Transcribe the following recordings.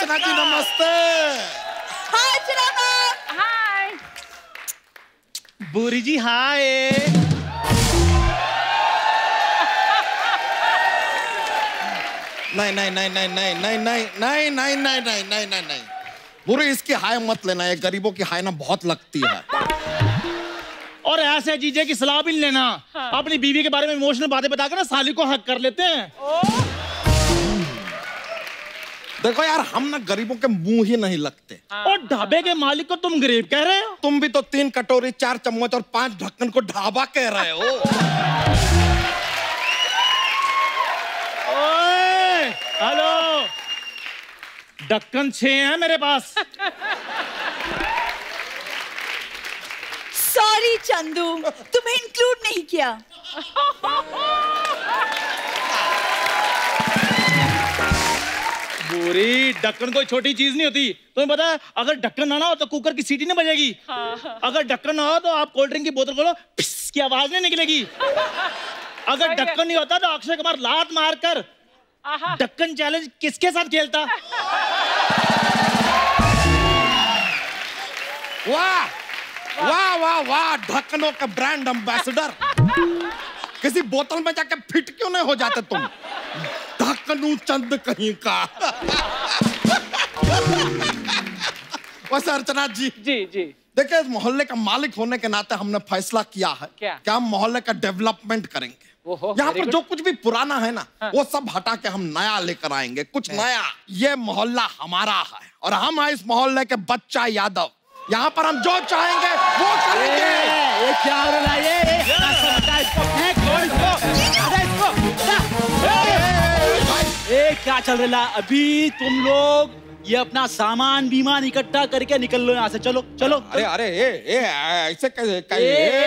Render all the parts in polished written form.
अर्चना जी नमस्ते। हाय अर्चना मैम। हाय भूरी जी हाय। नहीं नहीं नहीं नहीं नहीं नहीं नहीं नहीं नहीं नहीं नहीं नहीं नहीं नहीं भूरी, इसकी हाय मत लेना, ये गरीबों की हाय ना बहुत लगती है। और ऐसे जीजे की सलाह भी लेना। हाँ। अपनी बीवी के बारे में इमोशनल बातें बताकर ना साली को हक कर लेते हैं। देखो यार, हम ना गरीबों के मुंह ही नहीं लगते। और ढाबे के मालिक को तुम गरीब कह रहे हो? तुम भी तो 3 कटोरी 4 चम्मच और 5 ढक्कन को ढाबा कह रहे हो। ओए, हेलो, ढक्कन 6 है मेरे पास। सॉरी चंदू, तुम्हें इंक्लूड नहीं किया। बुरी, ढक्कन कोई छोटी चीज नहीं होती। तुम्हें पता है, अगर ढक्कन ना हो तो कुकर की सीटी नहीं बजेगी। अगर ढक्कन ना हो तो आप कोल्ड ड्रिंक की बोतल खोलो, फिस की आवाज नहीं निकलेगी। अगर ढक्कन नहीं होता तो अक्षय कुमार लात मारकर ढक्कन चैलेंज किसके साथ खेलता? वाह वाह वाह वाह, ढक्कनों का ब्रांड एम्बेसडर। किसी बोतल में जाके फिट क्यों नहीं हो जाते तुम? ढक्कनू चंद कहीं का। वैसे अर्चना जी देखिए, मोहल्ले का मालिक होने के नाते हमने फैसला किया है कि हम मोहल्ले का डेवलपमेंट करेंगे। यहाँ पर जो कुछ भी पुराना है ना, वो सब हटा के हम नया लेकर आएंगे, कुछ नया। ये मोहल्ला हमारा है और हम हैं इस मोहल्ले के बच्चा यादव। यहाँ पर हम जो चाहेंगे वो करेंगे। ये क्या हो रहा है? ये क्या चल रहा है? अभी तुम लोग ये अपना सामान बीमान इकट्ठा करके निकल लो यहाँ से। चलो चलो। अरे अरे ऐसे कैसे?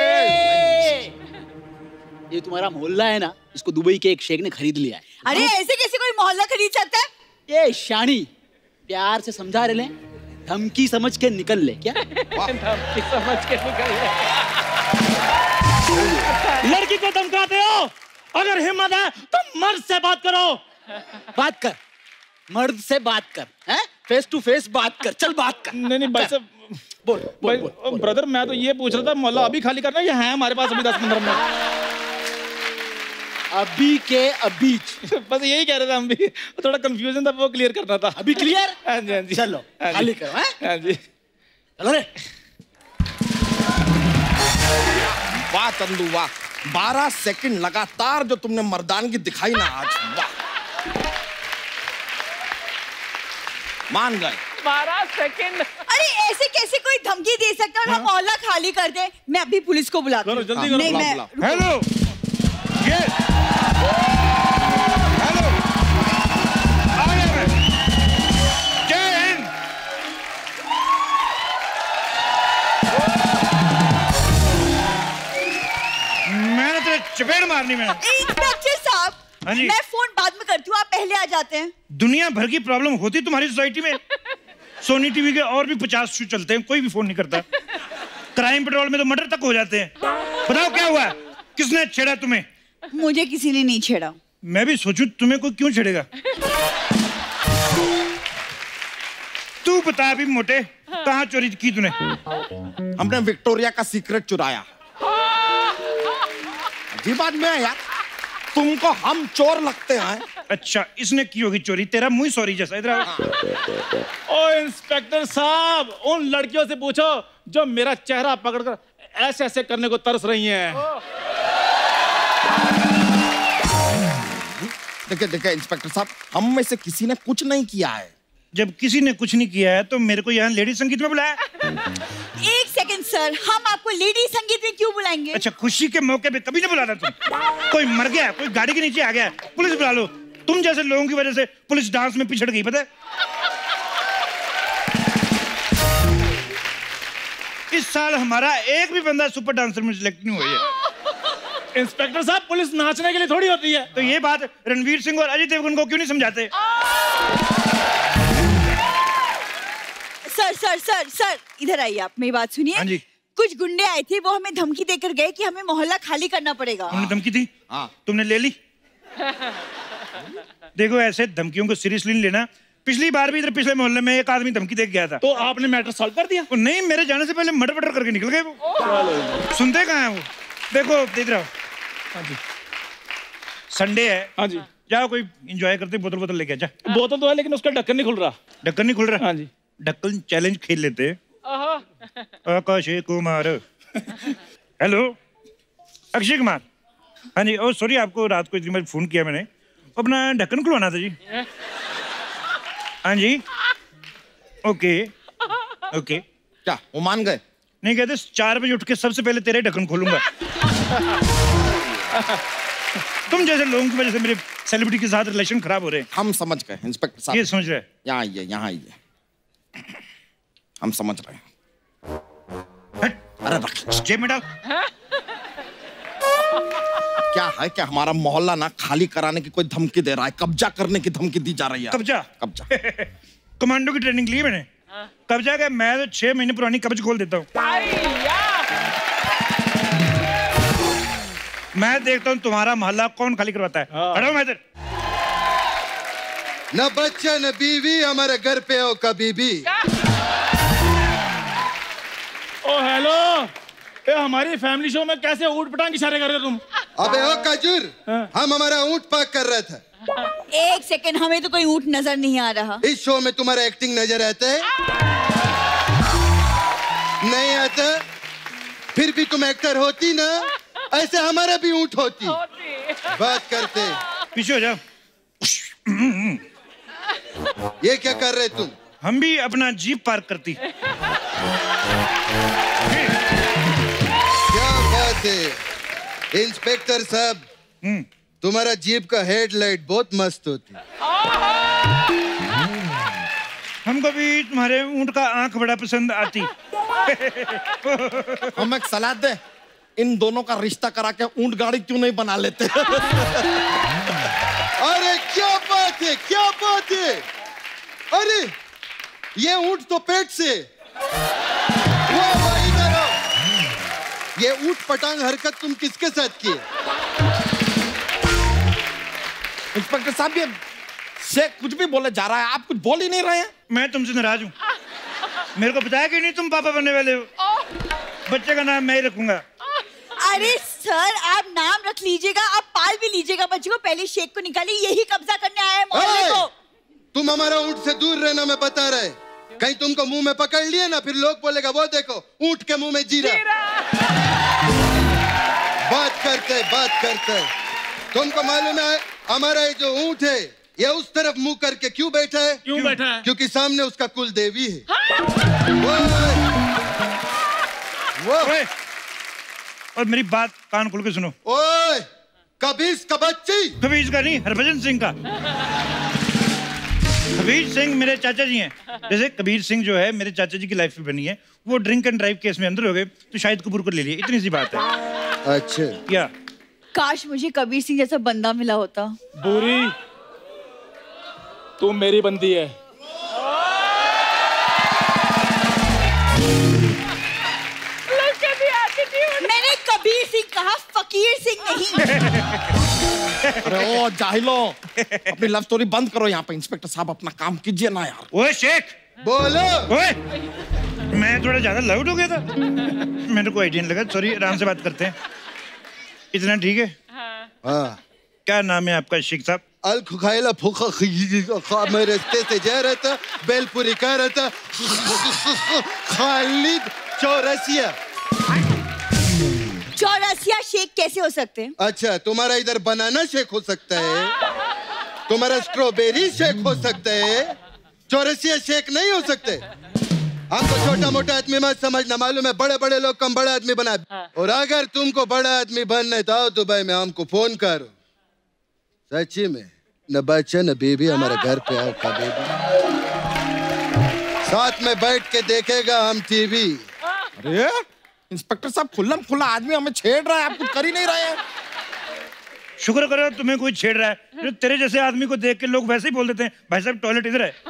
ये तुम्हारा मोहल्ला है ना, इसको दुबई के एक शेख ने खरीद लिया है। अरे ऐसे कैसे कोई मोहल्ला खरीद सकता है? ये शानी, प्यार से समझा रहे, धमकी समझ के निकल ले। क्या धमकी समझ के निकल ले? लड़की को धमकाते हो? अगर हिम्मत है तो मर्द से बात करो। बात कर, मर्द से बात कर, हैं? फेस टू फेस बात कर। चल बात कर। नहीं भाई साहब, बोल ब्रदर, मैं तो ये पूछ रहा था, मोहल्ला अभी खाली करना है? ये है हमारे पास अभी 10-15 मिनट। अभी के अभी। बस यही कह रहे थे हम भी, थोड़ा कंफ्यूजन था, वो क्लियर करना था। अभी क्लियर? हाँ जी हाँ जी। चलो खाली करो। हाँ जी चलो रे। वाह चंदू वाह, 12 सेकंड लगातार जो तुमने मर्दानगी दिखाई ना आज, वाह। मान गए 12 सेकंड। अरे ऐसे कैसे कोई धमकी दे सकता है और हम मोहल्ला खाली कर दे? मैं अभी पुलिस को बुलाती हूँ। जल्दी करो। हेलो, हेलो, जय हिंद। मैंने तेरे चपेट मारनी। मैं इंस्पेक्टर साहब, मैं फोन बाद में करती हूँ, आप पहले आ जाते हैं। दुनिया भर की प्रॉब्लम होती तुम्हारी सोसाइटी में। सोनी टीवी के और भी 50 शो चलते हैं, कोई भी फोन नहीं करता। क्राइम पेट्रोल में तो मर्डर तक हो जाते हैं। बताओ क्या हुआ? किसने छेड़ा तुम्हें? मुझे किसी ने नहीं छेड़ा। मैं भी सोचूं तुम्हें कोई क्यों छेड़ेगा। तू बता अभी मोटे, कहाँ चोरी की तूने? हमने विक्टोरिया का सीक्रेट चुराया। अजीब आदमी है यार, तुमको हम चोर लगते हैं। अच्छा, इसने की होगी चोरी, तेरा मुंह सॉरी जैसा। इधर ओ इंस्पेक्टर साहब, उन लड़कियों से पूछो जो मेरा चेहरा पकड़कर ऐसे ऐसे करने को तरस रही हैं। देखिए देखिए इंस्पेक्टर साहब, हम में से किसी ने कुछ नहीं किया है। जब किसी ने कुछ नहीं किया है तो मेरे को यहाँ लेडी संगीत में बुलाया? एक सेकंड सर, हम आपको लेडी संगीत में क्यों बुलाएंगे? अच्छा, खुशी के मौके पे कभी नहीं बुलाता तुम? कोई मर गया, कोई गाड़ी के नीचे आ गया, पुलिस बुला लो। तुम जैसे लोगों की वजह से पुलिस डांस में पिछड़ गई, पता है? इस साल हमारा एक भी बंदा सुपर डांसर में सिलेक्ट नहीं हुआ है। इंस्पेक्टर साहब, पुलिस नाचने के लिए थोड़ी होती है। तो ये बात रणवीर सिंह और अजय देवगन को क्यों नहीं समझाते? सर सर सर सर, इधर आइए, आप मेरी बात सुनिए। हाँ जी। कुछ गुंडे आए थे, वो हमें धमकी देकर गए कि हमें मोहल्ला खाली करना पड़ेगा। उन्होंने धमकी दी? हाँ। तुमने ले ली? देखो, ऐसे धमकियों को सीरियसली नहीं लेना। पिछली बार भी इधर पिछले मोहल्ले में एक आदमी धमकी दे के गया था। तो आपने मैटर सॉल्व कर दिया? नहीं, मेरे जाने से पहले मटर मटर करके निकल गए वो। सुनते कहाँ हैं वो? देखो देख रहा हूँ। हाँ जी, संडे है। हाँ जी, जाओ कोई एंजॉय करते, बोतल बोतल लेके जा। बोतल तो है लेकिन उसका ढक्कन नहीं खुल रहा। ढक्कन नहीं खुल रहा? हाँ जी। ढक्कन चैलेंज खेल लेते। अक्षय कुमार। हेलो अक्षय कुमार। हाँ जी, ओ सॉरी, आपको रात को इतनी बार फोन किया मैंने, अपना ढक्कन खुलवाना था जी। हाँ जी, ओके ओके। क्या वो मान गए? नहीं, कहते 4 बजे उठ के सबसे पहले तेरे ढक्कन खोलूंगा। तुम जैसे लोगों की वजह से मेरे सेलिब्रिटी के साथ रिलेशन खराब हो रहे हैं। हम समझ गए इंस्पेक्टर साहब। ये समझ रहे हैं? यहाँ आइए, यहाँ आइए, हम समझ रहे हैं। अरे रख जेब में डाल। क्या है, क्या हमारा मोहल्ला ना खाली कराने की कोई धमकी दे रहा है, कब्जा करने की धमकी दी जा रही है। कब्जा? कब्जा। कमांडो की ट्रेनिंग ली मैंने। कब्जा क्या, मैं तो 6 महीने पुरानी कब्ज खोल देता हूँ। मैं देखता हूँ तुम्हारा मोहल्ला कौन खाली करवाता है। हटाओ मैं इधर। न बच्चा न बीवी, हमारे घर पे हो कभी भी। ओ हेलो, ए हमारी फैमिली शो में कैसे ऊट पटांग इशारे कर रहे हो तुम? अबे ओ कजूर, हम हमारा ऊंट पाक कर रहे थे। एक सेकंड, हमें तो कोई ऊंट नजर नहीं आ रहा। इस शो में तुम्हारा एक्टिंग नजर आता है? नहीं आता? फिर भी तुम एक्टर होती ना, ऐसे हमारा भी ऊंट होती। बात करते। पीछे हो जाओ। ये क्या कर रहे तुम? हम भी अपना जीप पार्क करती। क्या बात है इंस्पेक्टर साहब, तुम्हारा जीप का हेडलाइट बहुत मस्त होती। हमको भी तुम्हारे ऊंट का आंख बड़ा पसंद आती। हम एक सलाह दे, इन दोनों का रिश्ता करा के ऊंट गाड़ी क्यों नहीं बना लेते? अरे क्या बात है, क्या बात है। अरे ये ऊंट तो पेट से। वाह, इधर आओ। ये ऊंट पटांग हरकत तुम किसके साथ की? इंस्पेक्टर साहब, ये शेख कुछ भी बोले जा रहा है, आप कुछ बोल ही नहीं रहे हैं। मैं तुमसे नाराज हूँ। मेरे को बताया कि नहीं तुम पापा बनने वाले हो। बच्चे का नाम मैं ही रखूंगा। अरे सर, आप नाम रख लीजिएगा, आप पाल भी लीजिएगा बच्चे को। पहले शेख को निकालिए, यही कब्जा करने आया है मोहल्ले को। तुम हमारा ऊंट से दूर रहना, मैं बता रहे। कहीं तुमको मुंह में पकड़ लिए ना, फिर लोग बोलेगा वो देखो ऊंट के मुंह में जीरा। बात करते। तुमको मालूम है हमारा ये जो ऊंट है, ये उस तरफ मुंह करके क्यों बैठा है? क्यों बैठा है? क्योंकि सामने उसका कुल देवी है। और मेरी बात कान खोल के सुनो। ओए, कबीर का बच्ची। कबीर का नहीं, हरभजन सिंह का। कबीर सिंह मेरे चाचा जी हैं। जैसे कबीर सिंह जो है मेरे चाचा जी की लाइफ में बनी है, वो ड्रिंक एंड ड्राइव केस में अंदर हो गए, तो शायद कपूर को ले लिए। इतनी सी बात है। अच्छा, क्या काश मुझे कबीर सिंह जैसा बंदा मिला होता। भूरी, तू मेरी बंदी है। मैंने कबीर सिंह कहा, फकीर सिंह नहीं। अरे ओ जाहिलो, अपनी लव स्टोरी बंद करो यहाँ पे। इंस्पेक्टर साहब अपना काम कीजिए ना यार। ओए शेख, बोलो। ओए, मैं थोड़ा ज्यादा लाउड हो गया था, मेरे को आइडिया नहीं लगा। सॉरी, आराम से बात करते हैं। इतना ठीक है? हाँ। क्या नाम है आपका शेख साहब? अल खुखाइला फुखा मैं रास्ते से जा रहा था, बेलपुरी कर रहा था। खालिद चौरसिया। चौरसिया शेख कैसे हो सकते हैं? अच्छा, तुम्हारा इधर बनाना शेक हो सकता है, तुम्हारा स्ट्रॉबेरी शेक हो सकता है, चौरसिया शेक नहीं हो सकते। हमको छोटा मोटा आदमी मत समझना, मालूम है बड़े बड़े लोग कम बड़ा आदमी बना। और अगर तुमको बड़ा आदमी बनना है तो आओ दुबई में, हमको फोन करो। सच्ची में, न बच्चा न बीबी, हमारे घर पे आओ कभी भी, साथ में बैठ के देखेगा हम टीवी। अरे इंस्पेक्टर साहब, खुल्लम खुल्ला आदमी हमें छेड़ रहा है, आप कुछ कर ही नहीं रहे हैं। शुक्र करो तुम्हें कोई छेड़ रहा है। जो तेरे जैसे आदमी को देख के लोग वैसे ही बोल देते हैं, भाई साहब टॉयलेट इधर है।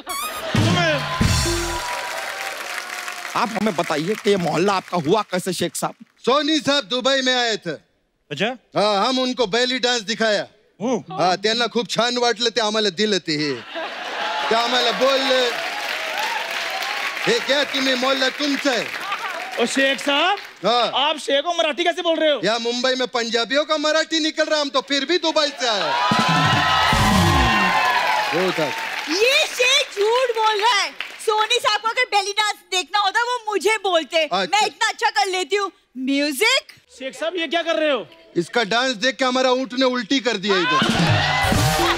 आप हमें बताइए कि ये मोहल्ला आपका हुआ कैसे शेख साहब? सोनी साहब दुबई में आए थे। अच्छा? हाँ, हम उनको बेली डांस दिखाया। हाँ, त्यांना खूप छान वाटलं, ते आम्हाला दिलं ते क्या मला बोल हे क्या तुम्हें मोहल्ला तुमसे? ओ शेख साहब, हाँ। आप शेख को मराठी कैसे बोल रहे हो? या मुंबई में पंजाबियों का मराठी निकल रहा, हम तो फिर भी दुबई से आए। ये शेख झूठ बोल रहा है। सोनी साहब को अगर बेली डांस देखना होता वो मुझे बोलते। मैं इतना अच्छा कर लेती हूँ। म्यूजिक। शेख साहब ये क्या कर रहे हो? इसका डांस देख के हमारा ऊँट ने उल्टी कर दिया इधर।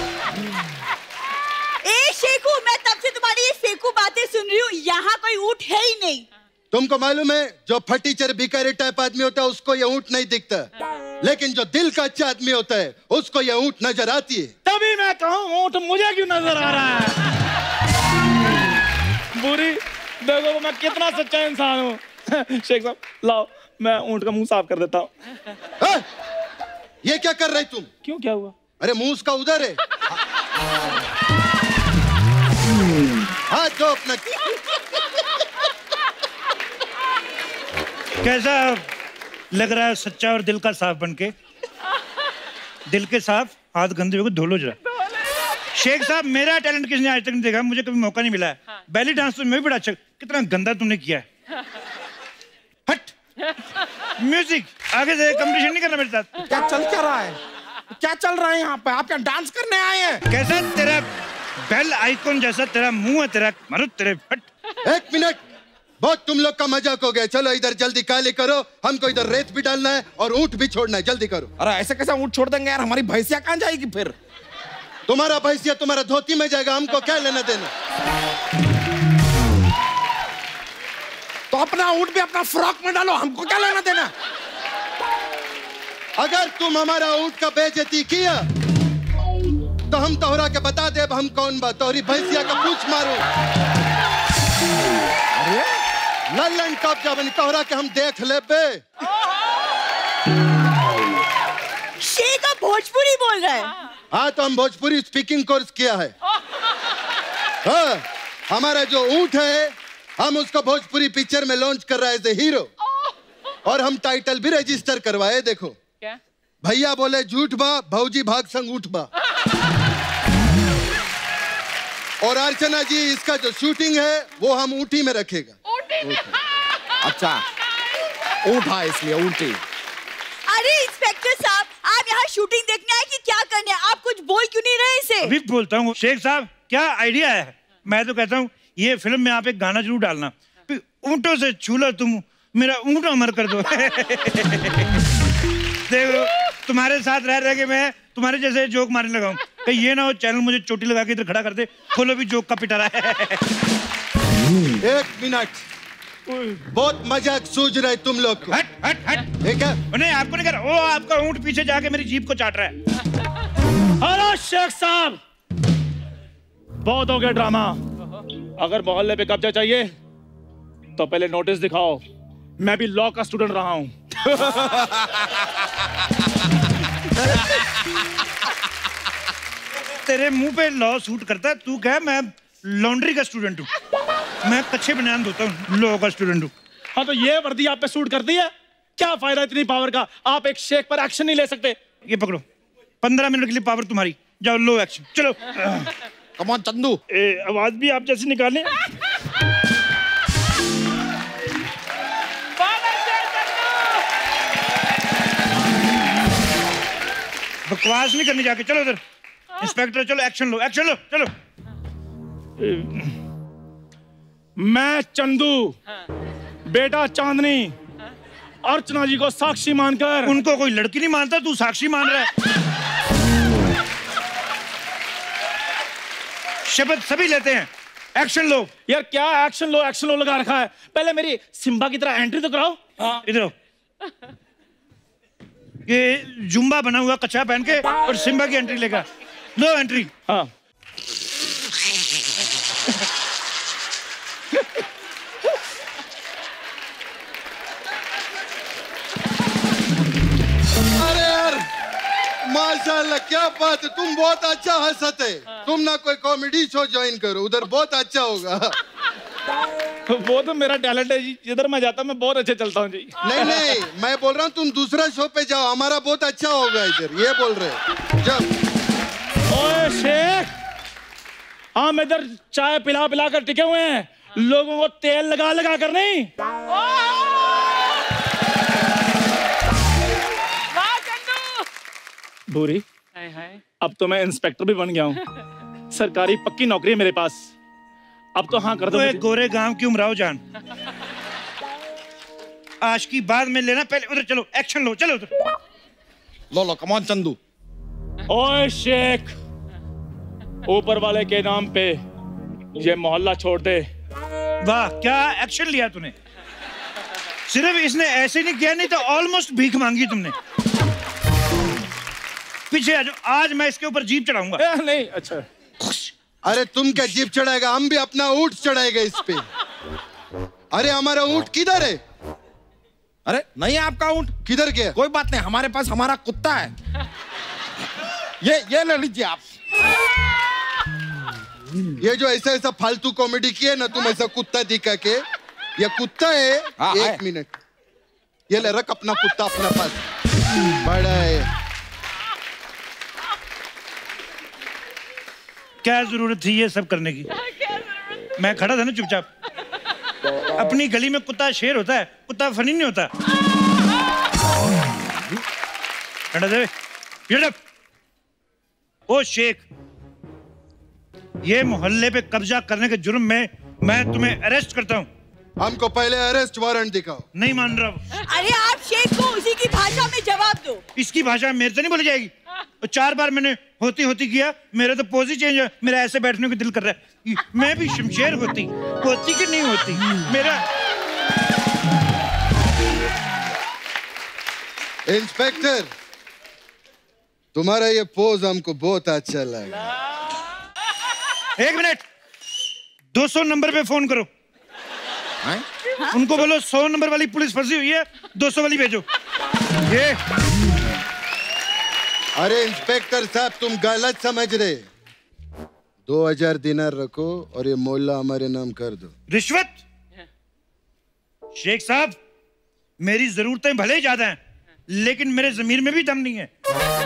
शेखू, मैं तब से तुम्हारी ये फेकू बातें सुन रही हूँ। यहाँ कोई ऊँट है ही नहीं। तुमको मालूम है जो फटीचर भिखारी टाइप आदमी होता है उसको ये ऊँट नहीं दिखता, लेकिन जो दिल का अच्छा आदमी होता है उसको ये ऊँट नजर आती है। तभी मैं कहूँ ऊँट मुझे क्यों नजर आ रहा है? बुरी देखो मैं कितना सच्चा इंसान हूँ। शेख साहब लाओ, मैं ऊँट का मुंह साफ कर देता हूँ। ये क्या कर रहे तुम? क्यों, क्या हुआ? अरे मुंह उसका उधर है। हाँ जो अपना कैसा लग रहा है सच्चा और दिल का साफ बनके? दिल के साफ, हाथ गंदे होकर धो लो जरा। शेख साहब मेरा टैलेंट किसने आज तक नहीं देखा, मुझे कभी मौका नहीं मिला है। हाँ। बैली डांस तो मैं भी बड़ा अच्छा, कितना गंदा तुमने किया है। हट। म्यूजिक आगे से कंपटीशन नहीं करना मेरे साथ। क्या चल क्या रहा है? क्या चल रहा है यहाँ पे? आप क्या डांस करने आए हैं? कैसा तेरा बेल आइकॉन जैसा तेरा मुंह है, तेरा मरुद तेरे। हट। एक मिनट, बहुत तुम लोग का मजाक हो गया। चलो इधर जल्दी काली करो, हमको इधर रेत भी डालना है और ऊँट भी छोड़ना है, जल्दी करो। अरे ऐसे कैसे ऊँट छोड़ देंगे यार, हमारी भैंसिया कहाँ जाएगी फिर? तुम्हारा भैंसिया तुम्हारा धोती में जाएगा, हमको क्या लेना देना? तो अपना ऊँट भी अपना फ्रॉक में डालो, हमको क्या लेना देना? अगर तुम हमारा ऊँट का बेइज्जती किया तो हम तोहरा के बता दे हम कौन बा, तोहरी भैंसिया का पूछ मारो। अरे लल्लन कब्जा बनी तोहरा के हम देख ले बे। शेख आप भोजपुरी बोल रहे हैं? हाँ तो हम भोजपुरी स्पीकिंग कोर्स किया है। हाँ हमारा जो ऊँट है हम उसको भोजपुरी पिक्चर में लॉन्च कर रहे हैं एज ए हीरो, और हम टाइटल भी रजिस्टर करवाए। देखो क्या? भैया बोले झूठ बा, भौजी भाग संग उठ बा। और अर्चना जी इसका जो शूटिंग है वो हम ऊटी में रखेगा। अच्छा ऊँट है इसलिए ऊँटी। अरे इंस्पेक्टर साहब, आप यहाँ शूटिंग देखने आए कि क्या करने? आप कुछ बोल क्यों नहीं रहे इसे? अभी बोलता हूँ। शेख साहब क्या आइडिया है? मैं तो कहता हूँ ये फिल्म में आप एक गाना जरूर डालना, ऊँटों से छूला तुम मेरा ऊँट अमर कर दो। देखो तुम्हारे साथ रह रह के मैं तुम्हारे जैसे जोक मारने लगा हूँ, कहीं ये ना हो चैनल मुझे चोटी लगा के इधर खड़ा कर दे, खोलो भी जोक का पिटारा है। एक मिनट, बहुत मजाक सूझ रहा है तुम लोग को। हट हट हट। नहीं आपको नहीं कर, ओ आपका ऊँट पीछे जाके मेरी जीप को चाट रहा है। हेलो शेख साहब, बहुत हो गया ड्रामा। अगर मोहल्ले पे कब्जा चाहिए तो पहले नोटिस दिखाओ, मैं भी लॉ का स्टूडेंट रहा हूं। तेरे मुंह पे लॉ सूट करता है, तू क्या? मैं लॉन्ड्री का स्टूडेंट हूँ, मैं कच्चे बनियान धोता हूँ, लॉ का स्टूडेंट हूँ। हाँ तो ये वर्दी आप पे सूट करती है? क्या फायदा इतनी पावर का? आप एक शेख पर एक्शन नहीं ले सकते? ये पकड़ो, 15 मिनट के लिए पावर तुम्हारी, जाओ लो एक्शन, चलो। कम ऑन चंदू, आवाज भी आप जैसे निकालें। बकवास नहीं करनी, जाके चलो उधर। इंस्पेक्टर चलो एक्शन लो, एक्शन लो, चलो। मैं चंदू बेटा चांदनी अर्चना जी को साक्षी मानकर। उनको कोई लड़की नहीं मानता, तू साक्षी मान रहा है। शपथ सभी लेते हैं, एक्शन लो। यार क्या एक्शन लो लगा रखा है? पहले मेरी सिम्बा की तरह एंट्री तो कराओ। हाँ इधर आओ। ये जुम्बा बना हुआ कच्चा पहन के और सिम्बा की एंट्री लेगा, लो एंट्री। हाँ अरे यार माशाल्लाह, क्या बात है, तुम बहुत अच्छा हंसते। तुम ना कोई कॉमेडी शो ज्वाइन करो, उधर बहुत अच्छा होगा। वो तो मेरा टैलेंट है जी, जिधर मैं जाता मैं बहुत अच्छे चलता हूँ जी। नहीं मैं बोल रहा हूँ तुम दूसरा शो पे जाओ, हमारा बहुत अच्छा होगा इधर, ये बोल रहे जब। ओए शेख, हम इधर चाय पिला पिला कर टिके हुए हैं, लोगों को तेल लगा लगा कर नहीं। भूरी, अब तो मैं इंस्पेक्टर भी बन गया हूँ, सरकारी पक्की नौकरी है मेरे पास। अब तो हाँ कर दो। गोरे गांव की उमराव जान, आज की बात में लेना, पहले उधर चलो, एक्शन लो, चलो उधर। लो कम ऑन चंदू। ओए शेख, ऊपर वाले के नाम पे ये मोहल्ला छोड़ दे। वाह, क्या एक्शन लिया तूने। सिर्फ इसने ऐसे नहीं किया, नहीं तो ऑलमोस्ट भीख मांगी तुमने। पीछे आ जाओ, आज मैं इसके ऊपर जीप चढ़ाऊंगा। नहीं, अच्छा। अरे तुम क्या जीप चढ़ाएगा, हम भी अपना ऊंट चढ़ाएगा इस पे। अरे हमारा ऊंट किधर है? अरे नहीं है आपका ऊंट। किधर गया? कोई बात नहीं, हमारे पास हमारा कुत्ता है। ये ले लीजिए आप। ये जो ऐसा ऐसा फालतू कॉमेडी की है ना तुम, ऐसा कुत्ता दिखा के, ये कुत्ता है। एक मिनट, ये ले, रख अपना कुत्ता अपने पास, बड़ा है। क्या जरूरत थी ये सब करने की? मैं खड़ा था ना चुपचाप। अपनी गली में कुत्ता शेर होता है, कुत्ता फनी नहीं होता। ओ शेख, ये मोहल्ले पे कब्जा करने के जुर्म में मैं तुम्हें अरेस्ट करता हूँ। हमको पहले अरेस्ट वारंट दिखाओ। नहीं मान रहा। अरे आप शेख को उसी की भाषा में जवाब दो। इसकी भाषा मेरे से नहीं बोली जाएगी। 4 बार मैंने होती होती किया, मेरा तो पोज ही चेंज है। मेरा ऐसे बैठने को दिल कर रहा है। मैं भी शमशेर होती कि नहीं होती मेरा। इंस्पेक्टर, तुम्हारा ये पोज हमको बहुत अच्छा लगा। 1 मिनट, 200 नंबर पे फोन करो। उनको बोलो 100 नंबर वाली पुलिस फंसी हुई है, 200 वाली भेजो। ये अरे इंस्पेक्टर साहब, तुम गलत समझ रहे। 2000 दिनार रखो और ये मोहल्ला हमारे नाम कर दो। रिश्वत? शेख साहब, मेरी जरूरतें भले ही ज्यादा हैं, लेकिन मेरे जमीर में भी दम नहीं है।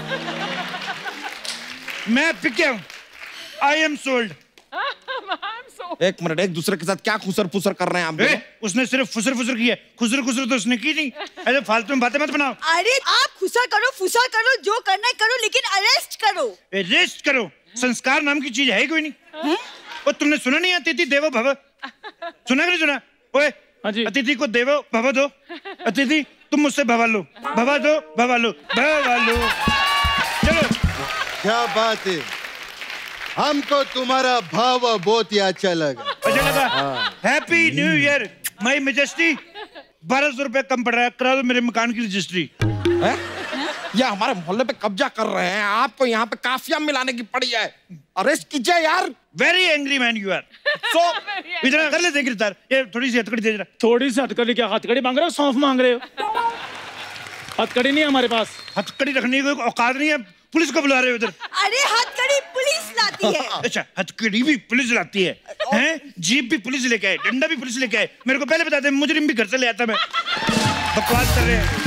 मैं पिक्या हूं। I am sold. एक मिनट, एक दूसरे के साथ क्या खुसर फुसर कर रहे हैं आप? उसने सिर्फ फुसर फुसर किया, खुसर खुसर तो उसने की नहीं। ऐसे फालतू में बातें मत बनाओ। अरे आप खुसर करो, फुसर करो, जो करना है करो, लेकिन अरेस्ट करो। अरेस्ट करो? संस्कार नाम की चीज है कोई नहीं। और तुमने सुना नहीं, अतिथि देवो भव? सुना कि नहीं सुना? ओए, अतिथि को देवो भव दो। अतिथि तुम मुझसे भवा लो, भवा दो, भवा लो, भवा लो। चलो। क्या बात है, हमको तुम्हारा भाव बहुत ही अच्छा लगा। अच्छा लगा? Happy new year my majesty. 1200 रुपए कम पड़ रहा है, करा दो मेरे मकान की रजिस्ट्री। ये हमारे मोहल्ले पे कब्जा कर रहे हैं, आपको यहाँ पे काफिया मिलाने की पड़ी है। अरेस्ट कीजिए यार। Very angry man you are. So इधर कर लेते गिरफ्तार। ये थोड़ी सी हथकड़ी दे जरा। थोड़ी सी हथकड़ी? क्या हथकड़ी मांग रहे हो, सौंफ मांग रहे हो? हथकड़ी नहीं है हमारे पास। हथकड़ी रखने की कोई औकात नहीं है, पुलिस को बुला रहे हो इधर। अरे हथकड़ी पुलिस लाती है। अच्छा, हथकड़ी भी पुलिस लाती है? हैं? जीप भी पुलिस लेके आए, डंडा भी पुलिस लेके आए। मेरे को पहले बता दे, मुजरिम भी घर से ले आता मैं। बकवास कर रहे हैं।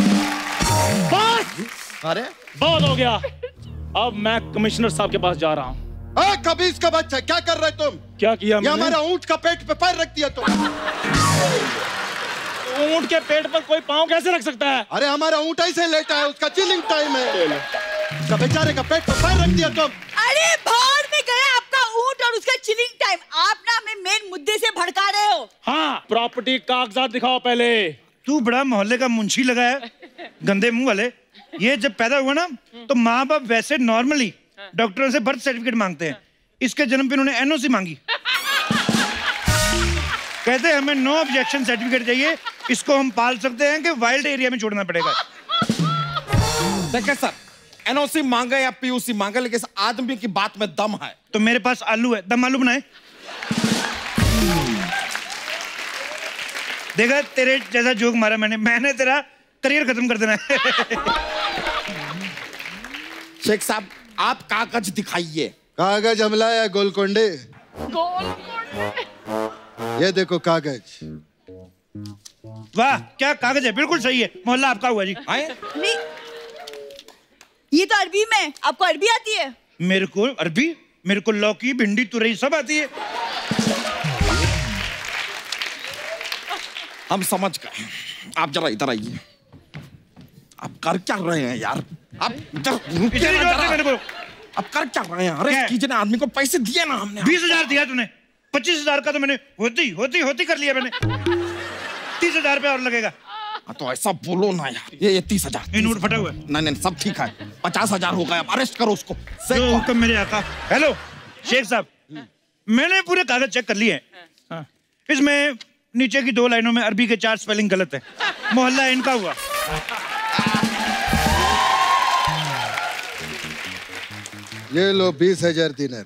बस, अरे बहुत हो गया। अब मैं कमिश्नर साहब के पास जा रहा हूँ। कभी इसका बच्चा, क्या कर रहे तुम? क्या किया मैंने? हमारा ऊंट का पेट पे पैर रख दिया तुम। ऊंट के पेट पर कोई पाँव कैसे रख सकता है? अरे हमारा ऊंट ऐसे लेटा है, उसका चिलिंग टाइम है। बेचारे का पेट पे पैर रख दिया तुम। अरे भाड़ में गया आपका ऊंट और उसका चिलिंग टाइम। आप ना हमें मेन मुद्दे से भड़का रहे हो। हाँ, प्रॉपर्टी कागजात दिखाओ पहले। तू बड़ा मोहल्ले का मुंशी लगा है, गंदे मुंह वाले। ये जब पैदा हुआ ना, तो माँ बाप वैसे नॉर्मली डॉक्टरों से बर्थ सर्टिफिकेट मांगते हैं। इसके जन्म पे उन्होंने एनओसी मांगी। कहते हैं हमें नो ऑब्जेक्शन सर्टिफिकेट चाहिए, इसको हम पाल सकते हैं कि वाइल्ड एरिया में छोड़ना पड़ेगा। देखिए सर, एनओसी मांगे या पीयूसी मांगे, लेकिन इस आदमी की बात में दम है। तो मेरे पास आलू है, दम आलू बनाए। देखा, तेरे जैसा जोक मारा मैंने तेरा करियर खत्म कर देना है। शेख साहब, आप कागज दिखाइए। कागज हम लाया गोलकोंडे। ये देखो कागज। वाह, क्या कागज है, बिल्कुल सही है। मोहल्ला आपका हुआ जी। नहीं, ये तो अरबी में। आपको अरबी आती है? मेरे को अरबी? मेरे को लौकी, भिंडी, तुरई सब आती है। हम समझ गए। आप जरा इधर आइए। आप कर क्या रहे हैं यार? आप मेरे को आप कर क्या रहे हैं? अरेस्ट कीजिए ना आदमी को। पैसे दिए ना हमने। 20,000 दिया तूने, 25,000 का तो मैंने होती कर लिया मैंने। 30,000 रुपया और लगेगा। तो ऐसा बोलो ना यार। ये 30,000 ये नोट फटा हुआ है। नहीं सब ठीक है। 50,000 हो गया। अरेस्ट करो उसको। हुक्म मेरे आका। हेलो शेख साहब, मैंने पूरे कागज चेक कर लिए हैं। इसमें नीचे की 2 लाइनों में अरबी के 4 स्पेलिंग गलत है। मोहल्ला इनका हुआ। ये लो 20,000 दिनार।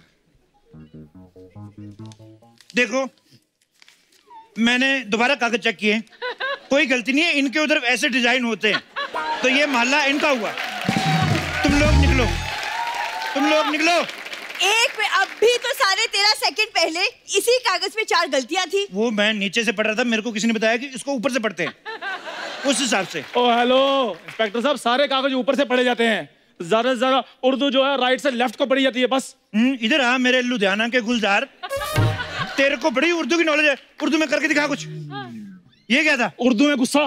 देखो मैंने दोबारा कागज चेक किए, कोई गलती नहीं है। इनके उधर ऐसे डिजाइन होते हैं, तो ये मोहल्ला इनका हुआ। तुम लोग निकलो, तुम लोग निकलो। एक में अभी तो 13.5 सेकंड पहले इसी कागज में 4 गलतियां थी। वो मैं नीचे से पढ़ रहा था, मेरे को किसी ने बताया कि इसको ऊपर से पढ़ते हैं, उस हिसाब से। ओ हेलो इंस्पेक्टर साहब, सारे कागज ऊपर से पढ़े जाते हैं। ज्यादा से ज्यादा उर्दू जो है राइट से लेफ्ट को पढ़ी जाती है बस। इधर आ मेरे लुधियाना के गुलजार, तेरे को बड़ी उर्दू की नॉलेज है। उर्दू में करके दिखा कुछ। ये क्या था? उर्दू में गुस्सा।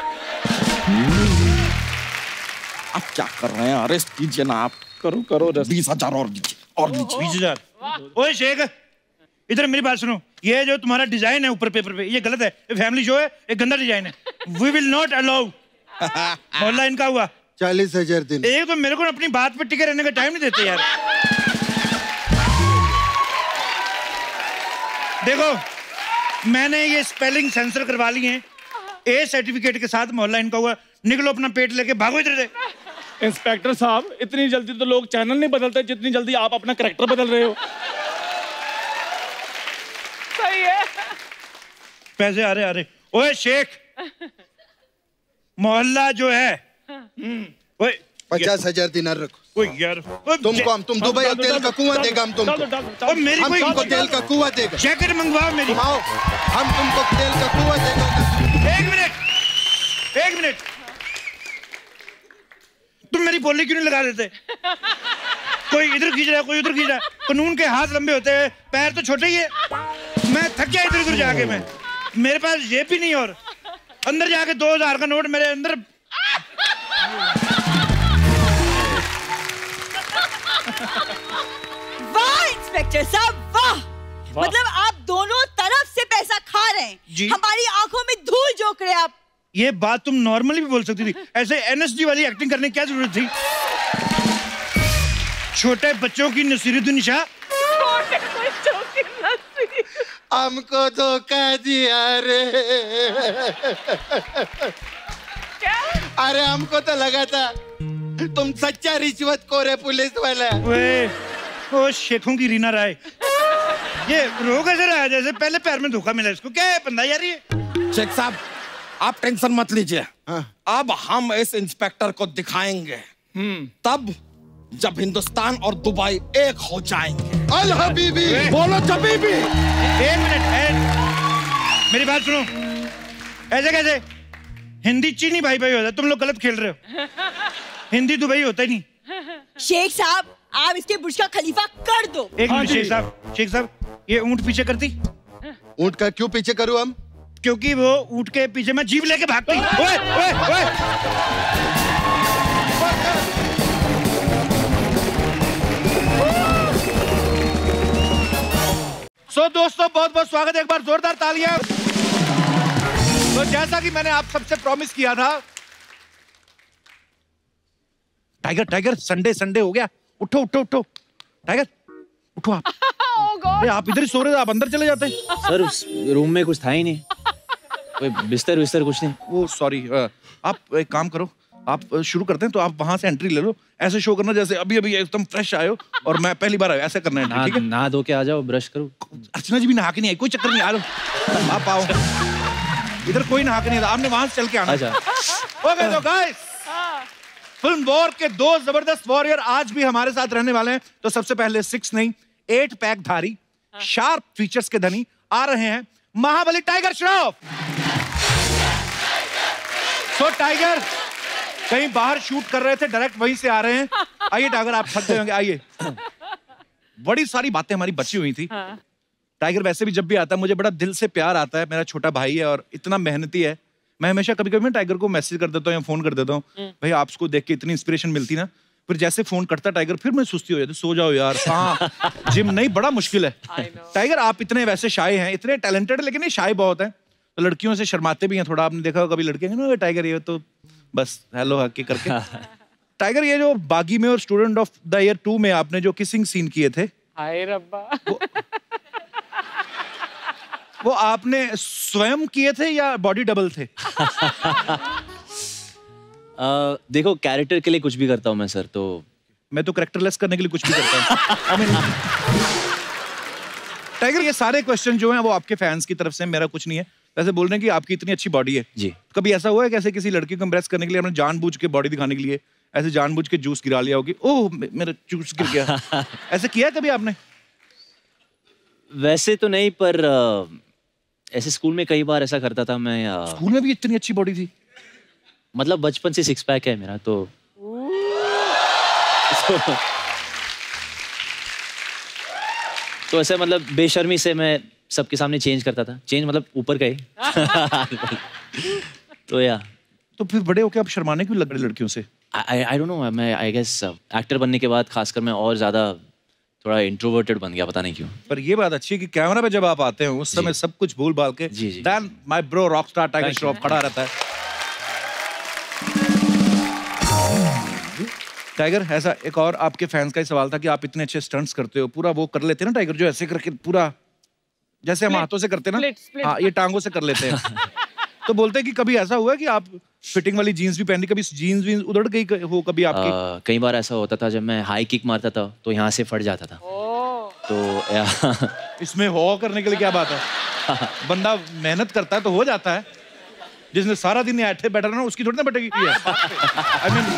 आप क्या कर रहे हैं? अरेस्ट कीजिए ना आप। करो 20,000 और लीजिए, और लीजिए 20,000। ओए शेख, इधर मेरी बात सुनो। ये जो तुम्हारा डिजाइन है ऊपर पेपर पे, ये गलत है। ये फैमिली शो है, एक गंदा डिजाइन है। We will not allow. मोहल्ला इनका हुआ। 40,000 दिन। एक तो मेरे को अपनी बात पे टिके रहने का टाइम नहीं देते यार। देखो मैंने ये स्पेलिंग सेंसर करवा ली है, ए सर्टिफिकेट के साथ। मोहल्ला इनका हुआ। निकलो अपना पेट लेके भागो इधर से। इंस्पेक्टर साहब, इतनी जल्दी तो लोग चैनल नहीं बदलते जितनी जल्दी आप अपना कैरेक्टर बदल रहे हो। सही है। पैसे आ रहे। ओए शेख, मोहल्ला जो है, ओए 50,000 दिनार रखो। ओए यार, तुम दुबई और तेल का कुआं देगा हम तुमको। हम तुमको तेल का कुआं देगा। जैकेट मंगवाओ मेरी। हम तुमको तेल का कुआं देगा। एक मिनट, तुम मेरी बोली क्यों नहीं लगा देते? कोई इधर खींच रहा है, कोई उधर खींच रहा है। कानून के हाथ लंबे होते हैं, पैर तो छोटे ही है। मैं थक गया इधर उधर जाके। मैं मेरे पास जेब भी नहीं, और अंदर जाके 2,000 का नोट मेरे अंदर। वाह इंस्पेक्टर साहब वाह। मतलब आप दोनों तरफ से पैसा खा रहे हैं। हमारी आंखों में धूल झोंक रहे हैं आप। ये बात तुम नॉर्मली भी बोल सकती थी। ऐसे एनएसडी वाली एक्टिंग करने की क्या जरूरत थी? छोटे बच्चों की नसीरुद्दीन शाह। हमको धोखा दिया रे। क्या? अरे हमको तो लगा था तुम सच्चा रिश्वतखोर है पुलिस वाला। वो शेखों की रीना राय। ये रो कैसे रहा है जैसे पहले पैर में धोखा मिला इसको? क्या है बंदा यार ये? शेख साहब आप टेंशन मत लीजिए। अब हम इस इंस्पेक्टर को दिखाएंगे तब जब हिंदुस्तान और दुबई एक हो जाएंगे। अल हबीबी बोलो जबी भी। एक मिनट, मेरी बात सुनो। ऐसे कैसे हिंदी चीनी भाई भाई होता है? तुम लोग गलत खेल रहे हो। हिंदी दुबई होता ही नहीं। शेख साहब आप इसके बुर्ज का खलीफा कर दो। एक मिनट शेख साहब, ये ऊंट पीछे करती। ऊंट का क्यों पीछे करूं हम? क्योंकि वो ऊंट के पीछे मैं जीप लेके भागती। ओए ओए ओए। सो दोस्तों बहुत बहुत स्वागत है, एक बार जोरदार तालियां। तो जैसा कि मैंने आप सबसे प्रॉमिस किया था, टाइगर संडे हो गया। उठो टाइगर उठो आप। अरे आप इधर ही सो रहे थे, आप अंदर चले जाते। सर उस रूम में कुछ था ही नहीं, कोई बिस्तर कुछ नहीं। वो सॉरी, आप एक काम करो, आप शुरू करते हैं तो आप वहां से एंट्री ले लो। ऐसे शो करना जैसे अभी एकदम फ्रेश आए हो और मैं पहली बार आया। ऐसे करना है, ठीक है? नहा धो के आ जाओ, ब्रश करो। अर्चना जी भी नहा के नहीं आई, कोई चक्कर नहीं। आ लो आप आओ। इधर कोई नहा के नहीं, आपने वहां से चल के आना। ओके तो गाइस, फिल्म वॉर के 2 जबरदस्त वॉरियर आज भी हमारे साथ रहने वाले हैं। तो सबसे पहले 6 नहीं 8 पैक धारी शार्प फीचर्स के धनी आ रहे हैं, महाबली टाइगर श्रॉफ। सो टाइगर कहीं बाहर शूट कर रहे थे, डायरेक्ट वहीं से आ रहे हैं। आइए टाइगर, आप थक गए होंगे, आइए। बड़ी सारी बातें हमारी बची हुई थी। टाइगर वैसे भी जब भी आता है मुझे बड़ा दिल से प्यार आता है, मेरा छोटा भाई है और इतना मेहनती है। मैं हमेशा कभी कभी टाइगर को मैसेज कर देता हूँ या फोन कर देता हूँ, भाई आपको देख के इतनी इंस्पिरेशन मिलती ना, फिर जैसे फोन करता टाइगर फिर मैं सुस्ती हो जाती, सो जाओ यार, कहाँ जिम नहीं, बड़ा मुश्किल है। टाइगर आप इतने वैसे शाय हैं, इतने टैलेंटेड, लेकिन ये शाय बहुत है, तो लड़कियों से शर्माते भी हैं थोड़ा। आपने देखा होगा कभी लड़के ना टाइगर ये तो बस हेलो हकी करके। टाइगर ये जो बागी में और स्टूडेंट ऑफ द ईयर 2 में आपने जो किसिंग सीन किए थे, हाय रब्बा, वो आपने स्वयं किए थे या बॉडी डबल थे? देखो कैरेक्टर के लिए कुछ भी करता हूँ मैं सर, तो मैं तो कैरेक्टरलेस करने के लिए कुछ भी करता हूँ। टाइगर ये सारे क्वेश्चन जो हैं वो आपके फैंस की तरफ से, मेरा कुछ नहीं है। वैसे बोल रहे हैं कि आपकी इतनी अच्छी बॉडी है जी, कभी ऐसा हुआ है कैसे किसी लड़की को इम्प्रेस करने के लिए आपने जानबूझ के बॉडी दिखाने के लिए ऐसे जानबूझ के जूस गिरा लिया होगी, ओह मेरा जूस गिर गया, ऐसे किया कभी आपने? वैसे तो नहीं, पर ऐसे स्कूल में कई बार ऐसा करता था मैं। स्कूल में भी इतनी अच्छी बॉडी थी? मतलब बचपन से 6 पैक है मेरा, तो ऐसे मतलब बेशर्मी से मैं सबके सामने चेंज करता था, चेंज मतलब ऊपर का ही। तो या तो फिर बड़े होके आप शर्माने क्यों लग रहे लड़कियों से? आई डोंट नो, मैं आई गेस एक्टर बनने के बाद खासकर मैं और ज्यादा थोड़ा इंट्रोवर्टेड बन गया, पता नहीं क्यों। पर ये बात अच्छी है कि कैमरा पे जब आप आते हैं उस समय सब कुछ भूल भाल के then my bro rockstar Tiger Shroff खड़ा रहता है। टाइगर ऐसा एक और आपके फैंस का ही सवाल था कि आप इतने अच्छे स्टंट्स करते हो, पूरा वो कर लेते हैं ना टाइगर, जो ऐसे करके पूरा जैसे हम हाथों से करते हैं ना, हाँ ये टांगों से कर लेते हैं। तो बोलते हैं कि कभी ऐसा हुआ कि आप फिटिंग वाली जीन्स भी पहनी, कभी जीन्स भी उधड़ गई हो कभी आपकी? कई बार ऐसा होता था, जब मैं हाई किक मारता था तो यहाँ से फट जाता था। तो इसमें हो करने के लिए क्या बात है, बंदा मेहनत करता है तो हो जाता है। जिसने सारा दिन ऐठे बैठा रहना उसकी थोड़ी ना बटेगी। I mean,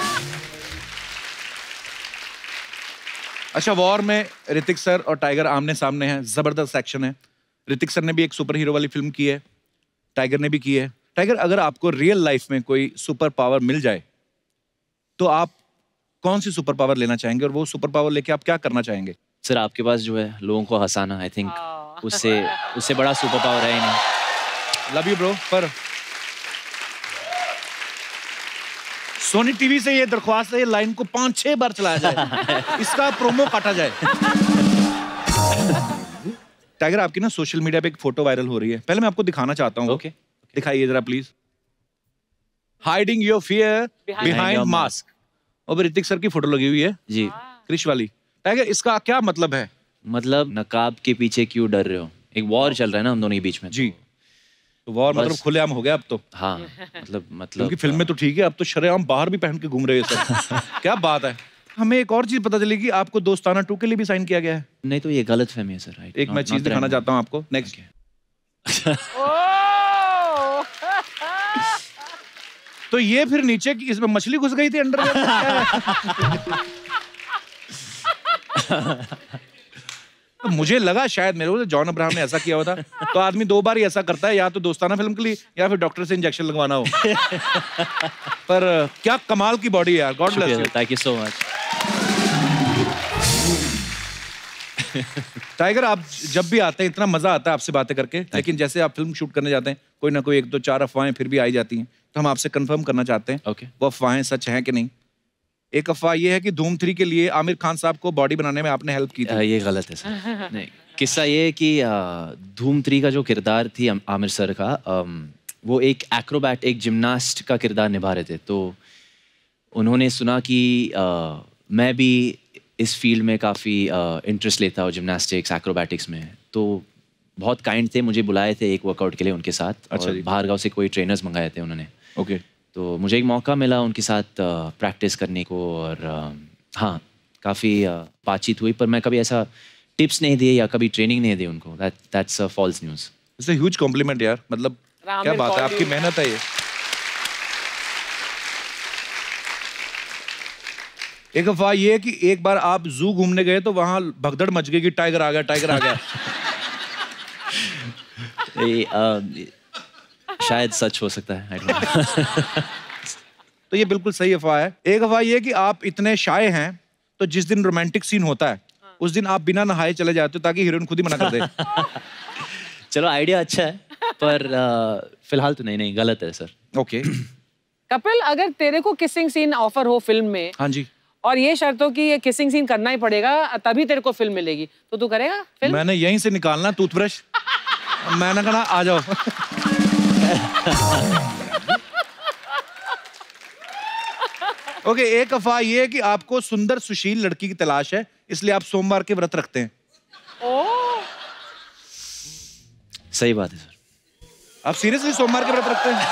अच्छा, वॉर में ऋतिक सर और टाइगर आमने सामने हैं, जबरदस्त एक्शन है। ऋतिक सर ने भी एक सुपर हीरो वाली फिल्म की है, टाइगर ने भी की है। टाइगर अगर आपको रियल लाइफ में कोई सुपर पावर मिल जाए तो आप कौन सी सुपर पावर लेना चाहेंगे और वो सुपर पावर लेके आप क्या करना चाहेंगे? सर आपके पास जो है लोगों को हंसाना, आई थिंक उससे बड़ा सुपर पावर है ही नहीं। Love you bro. पर सोनी टीवी से ये दरख्वास्त है, ये लाइन को 5-6 बार चलाया जाए, इसका प्रोमो काटा जाए। टाइगर आपकी ना सोशल मीडिया पे एक फोटो वायरल हो रही है, पहले मैं आपको दिखाना चाहता हूँ। ओके, दिखाइए जरा please. Hiding your fear behind mask, और ऋतिक सर की फोटो लगी हुई है जी, क्रिश वाली। टाइगर इसका क्या मतलब है? मतलब नकाब के पीछे क्यों डर रहे हो, एक वॉर चल रहा है ना हम दोनों के बीच में जी। तो वॉर मतलब खुलेआम हो गया अब तो। हाँ मतलब क्योंकि फिल्म में तो ठीक है, अब तो शरेआम बाहर भी पहन के घूम रहे हैं सब। क्या बात है। हमें एक और चीज पता चली कि आपको दोस्ताना 2 के लिए भी साइन किया गया है। नहीं तो ये गलत फहमी है सर। एक मैं चीज दिखाना चाहता हूँ आपको। नेक्स्ट। तो ये फिर नीचे की इसमें मछली घुस गई थी अंडर। तो मुझे लगा शायद मेरे को जॉन अब्राहम ने ऐसा किया हुआ था। तो आदमी 2 बार ही ऐसा करता है, या तो दोस्ताना फिल्म के लिए या फिर डॉक्टर से इंजेक्शन लगवाना हो। पर क्या कमाल की बॉडी है यार, god bless you. Thank you so much. Tiger आप जब भी आते हैं इतना मजा आता है आपसे बातें करके, लेकिन जैसे आप फिल्म शूट करने जाते हैं कोई ना कोई 1 2 4 अफवाहें फिर भी आई जाती हैं, तो हम आपसे कंफर्म करना चाहते हैं वो अफवाहें सच हैं कि नहीं। एक अफवाह ये है कि धूम 3 के लिए आमिर खान साहब को बॉडी बनाने में आपने हेल्प की थी। ये गलत है सर। नहीं, किस्सा ये है कि धूम 3 का जो किरदार थी आमिर सर का, वो एक एक्रोबैट, एक जिम्नास्ट का किरदार निभा रहे थे। तो उन्होंने सुना कि मैं भी इस फील्ड में काफ़ी इंटरेस्ट लेता हूँ, जिम्नास्टिक्स एक्रोबैटिक्स में। तो बहुत काइंड थे, मुझे बुलाए थे एक वर्कआउट के लिए उनके साथ। अच्छा, बाहर गाँव से कोई ट्रेनर्स मंगाए थे उन्होंने। ओके। तो मुझे एक मौका मिला उनके साथ प्रैक्टिस करने को, और हाँ काफ़ी बातचीत हुई, पर मैं कभी ऐसा टिप्स नहीं दिए या कभी ट्रेनिंग नहीं दी उनको। That's a false news. It's a huge compliment यार, मतलब क्या बात है, आपकी मेहनत है ये। एक अफवाह ये है कि एक बार आप जू घूमने गए तो वहां भगदड़ मच गई कि टाइगर आ गया, टाइगर आ गया। शायद सच हो सकता है। तो ये बिल्कुल सही अफवाह है। एक अफवाह ये कि आप इतने शाय हैं तो जिस दिन रोमांटिक सीन होता है उस दिन आप बिना नहाए चले जाते हो ताकि हीरोइन खुद ही मना कर दे। चलो आइडिया अच्छा है, पर फिलहाल तो नहीं, गलत है सर। ओके। कपिल, अगर तेरे को किसिंग सीन ऑफर हो फिल्म में, हाँ जी, और ये शर्त हो कि ये किसिंग सीन करना ही पड़ेगा तभी तेरे को फिल्म मिलेगी, तो तू करेगा फिल्म? मैंने यहीं से निकालना टूथब्रश, मैंने कहा आ जाओ। ओके, एक अफवाह ये है कि आपको सुंदर सुशील लड़की की तलाश है, इसलिए आप सोमवार के व्रत रखते हैं। ओह, सही बात है सर। आप सीरियसली सोमवार के व्रत रखते हैं?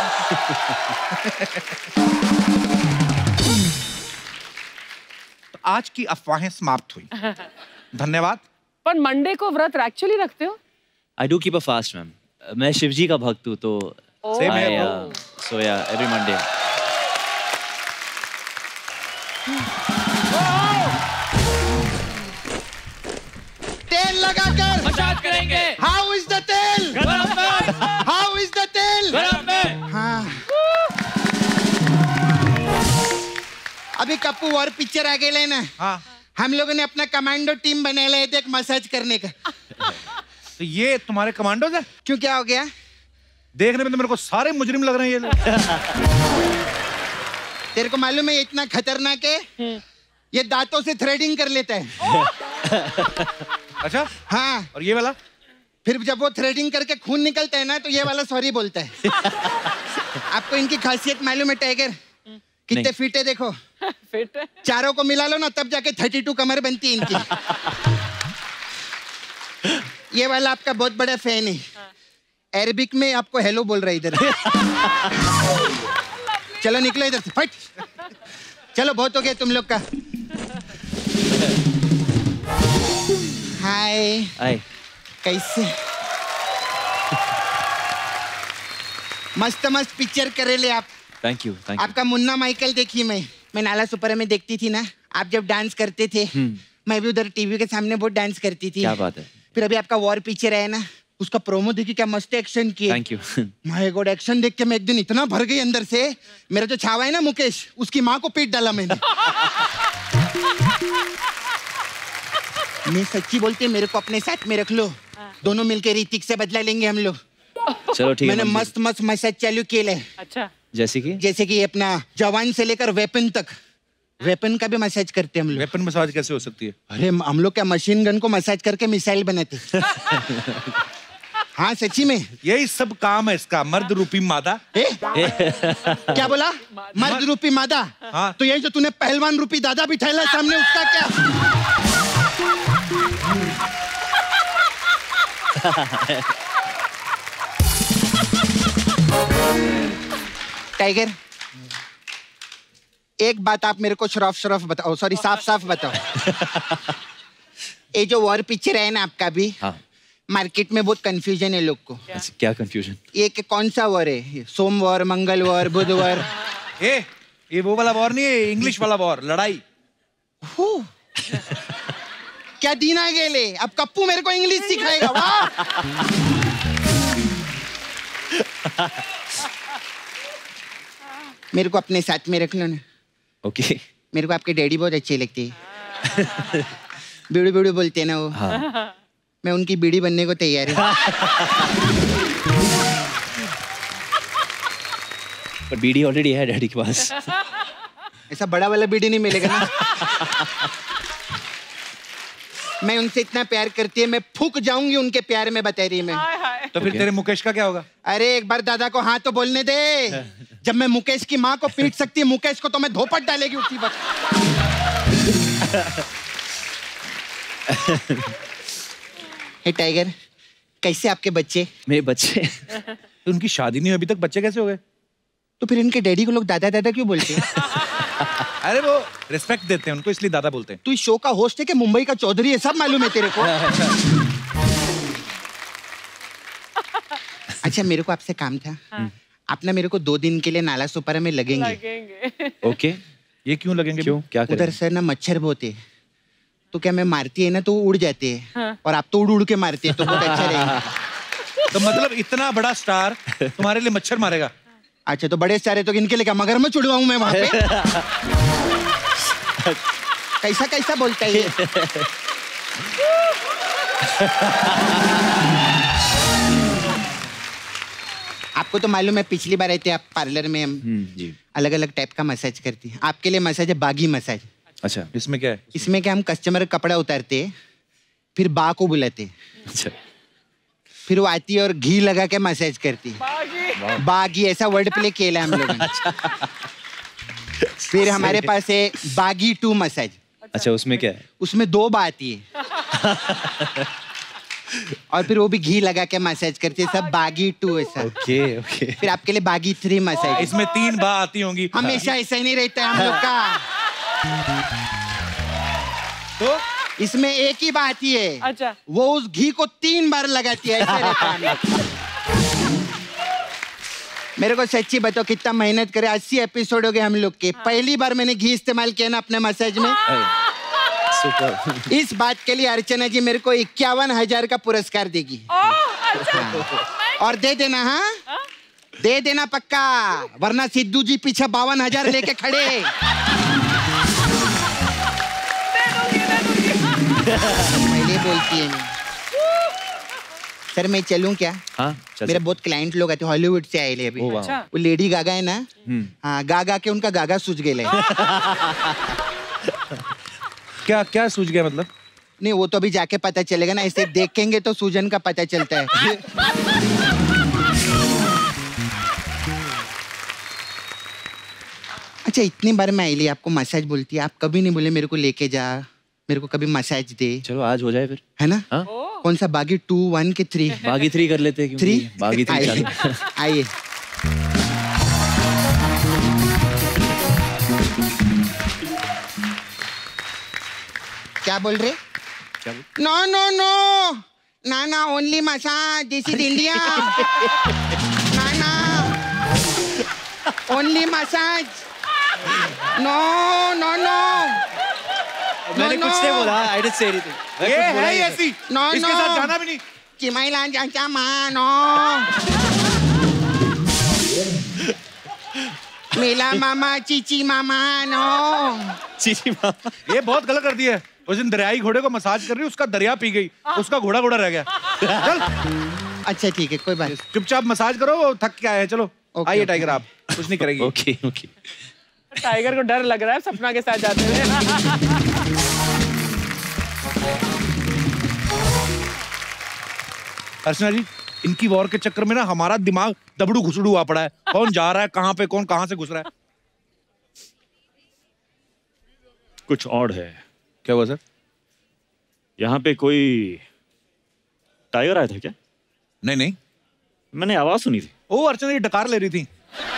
तो आज की अफवाहें समाप्त हुई, धन्यवाद। पर मंडे को व्रत एक्चुअली रखते हो? I do keep a fast ma'am. मैं शिवजी का भक्त हूँ, तो सो या एवरी मंडे। तेल लगाकर मसाज करेंगे। हाउ इज द तेल? गरम में। हाउ इज द तेल? गरम में। हाँ। अभी कप्पू और पिक्चर आगे लेना। हाँ। हम लोगों ने अपना कमांडो टीम बना लिया है, एक मसाज करने का। तो ये तुम्हारे कमांडोज हैं? क्यों, क्या हो गया? देखने में तो मेरे को सारे मुजरिम लग रहे हैं ये लोग। तेरे को मालूम है ये इतना खतरनाक है, ये दांतों से थ्रेडिंग कर लेता है। अच्छा? हाँ। और ये वाला? फिर जब वो थ्रेडिंग करके खून निकलता है ना, तो ये वाला सॉरी बोलता है। आपको इनकी खासियत मालूम है टाइगर? कितने फिट है देखो। फिट है। चारों को मिला लो ना, तब जाके 32 कमर बनती है इनकी। ये वाला आपका बहुत बड़ा फैन है। अरबिक में आपको हेलो बोल रहा है इधर। चलो निकलो इधर से, फट। चलो बहुत हो गया तुम लोग का। हाय। हाय। कैसे? मस्त मस्त पिक्चर करे ले आप। Thank you. आपका मुन्ना माइकल देखी मैं नाला सुपर में देखती थी ना, आप जब डांस करते थे, मैं भी उधर टीवी के सामने बहुत डांस करती थी। क्या बात है। फिर अभी आपका वॉर पिक्चर है ना, उसका प्रोमो देखी, क्या मस्त एक्शन किए। Thank you. My god, action देख के मैं एक दिन इतना भर गई अंदर से, मेरा जो छावा है ना मुकेश, उसकी माँ को पीट डाला मैंने। मैं सच्ची बोलती, मेरे को अपने साथ में रख लो, दोनों मिलकर ऋतिक से बदला लेंगे हम लोग। चलो ठीक है। मैंने मस्त मस्त मसाज चालू किए। अच्छा, जैसे कि अपना जवान से लेकर वेपन तक, वेपन का भी मसाज करते हैं हम लोग। वेपन मसाज कैसे हो सकती है? अरे हम लोग क्या मशीन गन को मसाज करके मिसाइल बनाते। हाँ सच्ची में, यही सब काम है इसका, मर्द रूपी मादा। क्या बोला? मर्द रूपी मादा? हाँ। तो यही जो तूने पहलवान रूपी दादा बिठाया सामने, उसका क्या? टाइगर, एक बात आप मेरे को शरफ बताओ, सॉरी साफ बताओ। ये जो वॉर पिक्चर है ना आपका भी, हाँ। मार्केट में बहुत कंफ्यूजन है लोग को। क्या कंफ्यूजन? ये कौन सा वॉर है? सोमवार, मंगलवार, बुधवार? ये वो वाला वॉर नहीं है, इंग्लिश वाला वॉर, लड़ाई। क्या दिन आ गेले, अब कप्पू मेरे को इंग्लिश सिखाएगा। वाह। मेरे को अपने साथ में रख लो ना। ओके। मेरे को आपके डैडी बहुत अच्छे लगते हैं। बीड़ी बीड़ी बोलते हैं ना वो। हाँ। मैं उनकी बीड़ी बनने को तैयार हूँ। पर बीड़ी ऑलरेडी है डैडी के पास। ऐसा बड़ा वाला बीड़ी नहीं मिलेगा ना। मैं उनसे इतना प्यार करती है, मैं फूक जाऊंगी उनके प्यार में, बता रही मैं। तो फिर तेरे मुकेश का क्या होगा? अरे एक बार दादा को हाँ तो बोलने दे। जब मैं मुकेश की माँ को पीट सकती है, मुकेश को तो मैं धोपट डालेगी उसी वक्त। हे टाइगर, कैसे आपके बच्चे? मेरे बच्चे? तो उनकी शादी नहीं हुई अभी तक, बच्चे कैसे हो गए? तो फिर इनके डैडी को लोग दादा दादा क्यों बोलते हैं? अरे वो रिस्पेक्ट देते हैं उनको, इसलिए दादा बोलते हैं। तू इस शो का होस्ट है कि मुंबई का चौधरी है, सब मालूम है तेरे को। अच्छा, मेरे को आपसे काम था। आप ना मेरे को 2 दिन के लिए नाला सुपारा में लगेंगे। ओके। ये क्यों लगेंगे? क्यों? क्या करें? उधर से ना मच्छर बहुत है, तो क्या मैं मारती है ना तो उड़ जाते हैं, और आप तो उड़ उड़ के मारते हैं, तो बहुत अच्छा रहेगा। तो मतलब इतना बड़ा स्टार तुम्हारे लिए मच्छर मारेगा? अच्छा, तो बड़े सारे तो इनके लिए क्या मगरमच्छ उड़वाऊं मैं वहां पे? कैसा बोलता है ये? आपको तो मालूम है पिछली बार आए थे आप पार्लर में, हम अलग अलग टाइप का मसाज करती हैं। आपके लिए मसाज है बागी मसाज। अच्छा, इसमें क्या है? इसमें क्या, हम कस्टमर का कपड़ा उतारते फिर बा को बुलाते। अच्छा। फिर वो आती है और घी लगा के मसाज करती है। बागी ऐसा वर्ड प्ले किया हम लोगों ने। फिर हमारे पास है बागी 2 मसाज। अच्छा, उसमें क्या है? उसमें 2 बा आती है और फिर वो भी घी लगा के मसाज करती है। सब बागी 2 ऐसा। Okay okay. फिर आपके लिए बागी 3 मसाज। इसमें 3 बा आती होंगी। हमेशा ऐसा ही नहीं रहता है हम लोग का। तो इसमें एक ही बात ही है। अच्छा। वो उस घी को 3 बार लगाती है, ऐसा रहता है। मेरे को सच्ची बताओ कितना मेहनत करे, 80 एपिसोड हो गए हम लोग के। पहली बार मैंने घी इस्तेमाल किया ना अपने मसाज में। इस बात के लिए अर्चना जी मेरे को 51,000 का पुरस्कार देगी। और दे देना, हाँ दे देना पक्का, वरना सिद्धू जी पीछे 52,000 लेके खड़े। पहले बोलती है मैं। सर मैं चलूं क्या? हाँ, मेरे बहुत क्लाइंट लोग आते, हॉलीवुड से आए अभी। वो लेडी गागा है ना, हाँ गागा के उनका गागा सूझ गया। क्या क्या सूझ गया मतलब? नहीं वो तो अभी जाके पता चलेगा ना, ऐसे देखेंगे तो सूजन का पता चलता है। अच्छा, इतनी बार मैं आई आपको मसाज बोलती है, आप कभी नहीं बोले मेरे को लेके जा, मेरे को कभी मसाज दे। चलो आज हो जाए फिर, है ना? हाँ? कौन सा बागी 2, 1 के 3? बागी 3 कर लेते हैं। 3 बागी 3 आइए। क्या बोल रहे? नो नो नो ना ना, only massage, this is India. ना ना, only massage. No no no, मैंने कुछ नहीं बोला। I didn't say anything। ये है ऐसी, नो इसके साथ जाना भी नहीं। चिमाइला चाचा मानो, मेला मामा चीची मामा नो। चीची मामा, ये बहुत गलत कर दिया है। उस दिन दरियाई घोड़े को मसाज कर रही, उसका दरिया पी गई, उसका घोड़ा घोड़ा रह गया। चल। अच्छा ठीक है, कोई बात। चुपचाप मसाज करो, वो थक के आए। चलो आइए टाइगर, आप कुछ नहीं करेंगे। Okay okay. टाइगर को डर लग रहा है सपना के साथ जाते हुए। अर्चना जी, इनकी वॉर के चक्कर में ना हमारा दिमाग दबड़ू घुसड़ू हुआ पड़ा है। कौन जा रहा है कहाँ पे, कौन कहाँ से घुस रहा है। कुछ और है। क्या हुआ सर? यहाँ पे कोई टाइगर आया था क्या? नहीं नहीं, मैंने आवाज सुनी थी। ओ अर्चना जी डकार ले रही थी।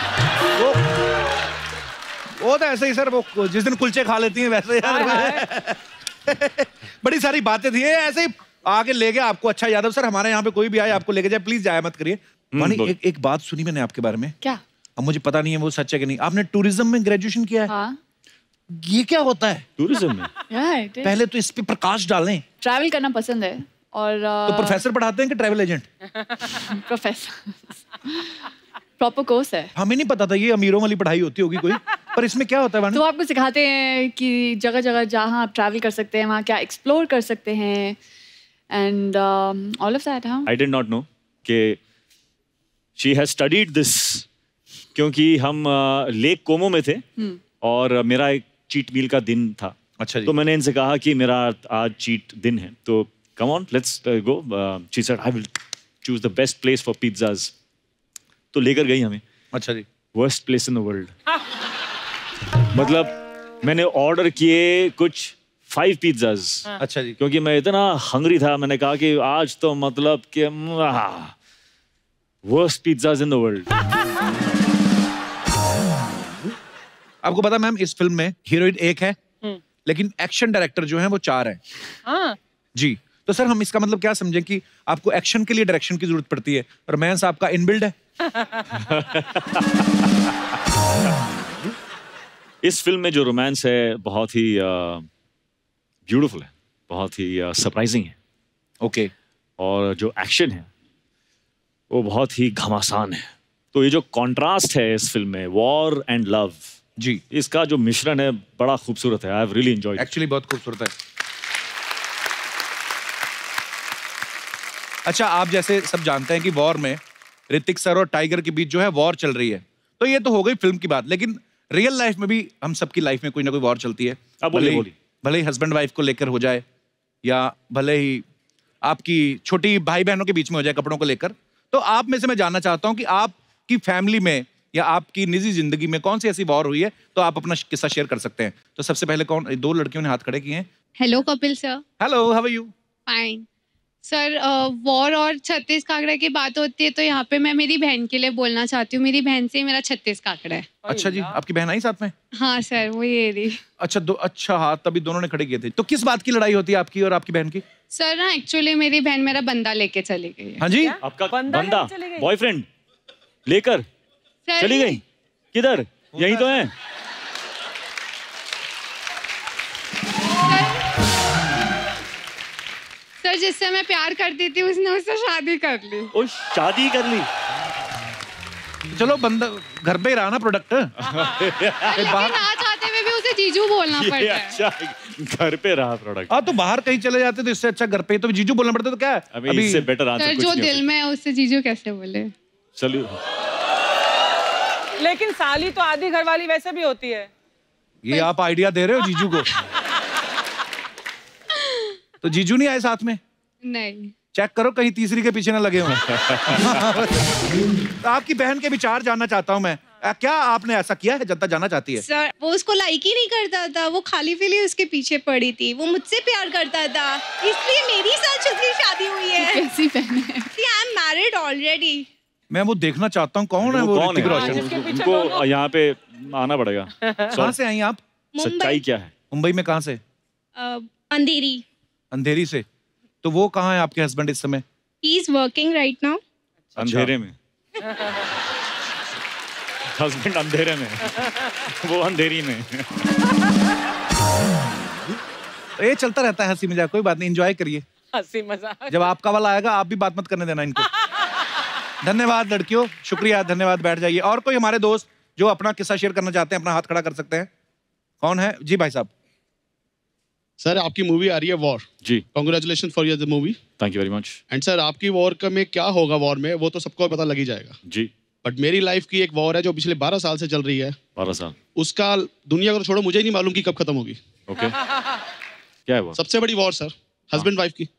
वो तो ऐसे ही सर, वो जिस दिन कुलचे खा लेती हैं वैसे यार। बड़ी सारी बातें थी ऐसे ही आके ले गया आपको। अच्छा यादव सर, हमारे यहाँ पे कोई भी आए आपको लेके जाए, प्लीज जाया मत करिए। वानी, एक बात सुनी मैंने आपके बारे में। क्या? अब मुझे पता नहीं है वो सच है कि नहीं। आपने टूरिज्म में ग्रेजुएशन किया है? हाँ। ये क्या होता है टूरिज्म में? पहले तो इस पे प्रकाश डालें। ट्रैवल करना पसंद है। और तो प्रोफेसर पढ़ाते हैं कि travel agent? Professor, proper course है। हमें नहीं पता था ये अमीरों वाली पढ़ाई होती होगी कोई। पर इसमें क्या होता है वानी? तो आपको सिखाते हैं कि जगह जगह जहाँ आप ट्रैवल कर सकते हैं वहाँ क्या एक्सप्लोर कर सकते हैं, एंड ऑल ऑफ दैट। हाँ, आई डिड नॉट नो कि शी हैज स्टडीड दिस, क्योंकि हम लेक कोमो में थे और मेरा एक चीट मील का दिन था। अच्छा जी। तो मैंने इनसे कहा कि मेरा आज चीट दिन है, तो come on let's go. She said I will choose the best place for pizzas. तो लेकर गई हमें। अच्छा जी। Worst place in the world. मतलब मैंने ऑर्डर किए कुछ 5 पिज़्ज़ाज। अच्छा जी। क्योंकि मैं इतना हंग्री था, मैंने कहा कि आज तो मतलब कि worst pizzas in the world. आपको पता मैम, इस फिल्म में हीरोइन एक है लेकिन एक्शन डायरेक्टर जो है वो 4 हैं। हाँ। जी, तो सर हम इसका मतलब क्या समझें कि आपको एक्शन के लिए डायरेक्शन की जरूरत पड़ती है और मैं साहब का इनबिल्ड है। इस फिल्म में जो रोमांस है बहुत ही ब्यूटीफुल है, बहुत ही सरप्राइजिंग है। ओके। और जो एक्शन है वो बहुत ही घमासान है। तो ये जो कॉन्ट्रास्ट है इस फिल्म में, वॉर एंड लव जी, इसका जो मिश्रण है बड़ा खूबसूरत है। I have really enjoyed. Actually बहुत खूबसूरत है। अच्छा, आप जैसे सब जानते हैं कि वॉर में ऋतिक सर और टाइगर के बीच जो है वॉर चल रही है, तो ये तो हो गई फिल्म की बात, लेकिन रियल लाइफ में भी हम सबकी लाइफ में कोई ना कोई वॉर चलती है। भले ही हस्बैंड वाइफ को लेकर हो जाए, या भले ही आपकी छोटी भाई बहनों के बीच में हो जाए कपड़ों को लेकर। तो आप में से मैं जानना चाहता हूँ कि आपकी फैमिली में या आपकी निजी जिंदगी में कौन सी ऐसी वॉर हुई है, तो आप अपना किस्सा शेयर कर सकते हैं। तो सबसे पहले दो लड़कियों ने हाथ खड़े किए हैं। Hello Kapil sir. Hello, how are you? Fine sir. War और 36 काकड़ा की बात होती है तो यहाँ पे मैं मेरी बहन के लिए बोलना चाहती हूँ। मेरी बहन से मेरा 36 काकड़ा है। अच्छा जी, आपकी बहन आई साथ में? हाँ सर, वो ये रही। अच्छा हाँ, तभी दोनों ने खड़े किए थे। तो किस बात की लड़ाई होती है आपकी और आपकी बहन की? सर ना एक्चुअली मेरी बहन मेरा बंदा लेके चली गई है। हाँ जी? आपका बंदा बॉयफ्रेंड लेकर चली गई? किधर? यही तो है। सर जिससे मैं प्यार करती थी उसने उससे शादी कर ली। ओ, शादी कर ली? चलो बंदा घर पे ही रहा ना प्रोडक्ट। लेकिन ना चाहते हुए भी उसे जीजू बोलना पड़ता है। अच्छा, घर पे रहा प्रोडक्ट। हाँ, तो बाहर कहीं चले जाते तो इससे अच्छा घर पे ही तो जीजू बोलना पड़ता, तो क्या है? अभी इससे बेटर आंसर कुछ जो नहीं दिल में है उससे जीजू कैसे बोले? चलो। लेकिन साली तो आधी घरवाली वैसे भी होती है। ये आप आइडिया दे रहे हो जीजू को? तो जीजू नहीं आए साथ में? नहीं। चेक करो कहीं तीसरी के पीछे ना लगे हों। तो आपकी बहन के विचार जानना चाहता हूं मैं। क्या आपने ऐसा किया है? जनता जानना चाहती है। सर वो उसको लाइक ही नहीं करता था, वो खाली फीली उसके पीछे पड़ी थी। वो मुझसे प्यार करता था, इसलिए मेरी साथ उसकी शादी हुई है। कैसी बहन है? I am married already. मैं वो देखना चाहता हूँ कौन है वो ऋतिक रोशन। उनको यहाँ पे आना पड़ेगा। कहाँ से आई आप? सच्चाई क्या है? मुंबई में कहाँ से? अंधेरी। अंधेरी से? तो वो कहाँ है आपके हस्बैंड इस समय? He is working right now. अंधेरे में। हस्बैंड अंधेरे में, वो अंधेरी में। ये चलता रहता है हंसी मजाक, कोई बात नहीं, एंजॉय करिए। हंसी मजाक। जब आपका वाला आएगा आप भी बात मत करने देना इनको। धन्यवाद लड़कियों, शुक्रिया, धन्यवाद, बैठ जाइए। और कोई हमारे दोस्त जो अपना किस्सा शेयर करना चाहते हैं, अपना हाथ खड़ा कर सकते हैं। कौन है? जी भाई साहब। सर आपकी मूवी आ रही है वॉर। जी। Congratulation for your movie. Thank you very much. And sir आपकी वॉर का में क्या होगा वॉर में, वो तो सबको पता लग ही जाएगा। जी। बट मेरी लाइफ की एक वॉर है जो पिछले 12 साल से चल रही है। 12 साल? उसका दुनिया को तो छोड़ो, मुझे ही नहीं मालूम कि कब खत्म होगी। ओके। क्या है वो? सबसे बड़ी वॉर सर, हस्बैंड वाइफ की।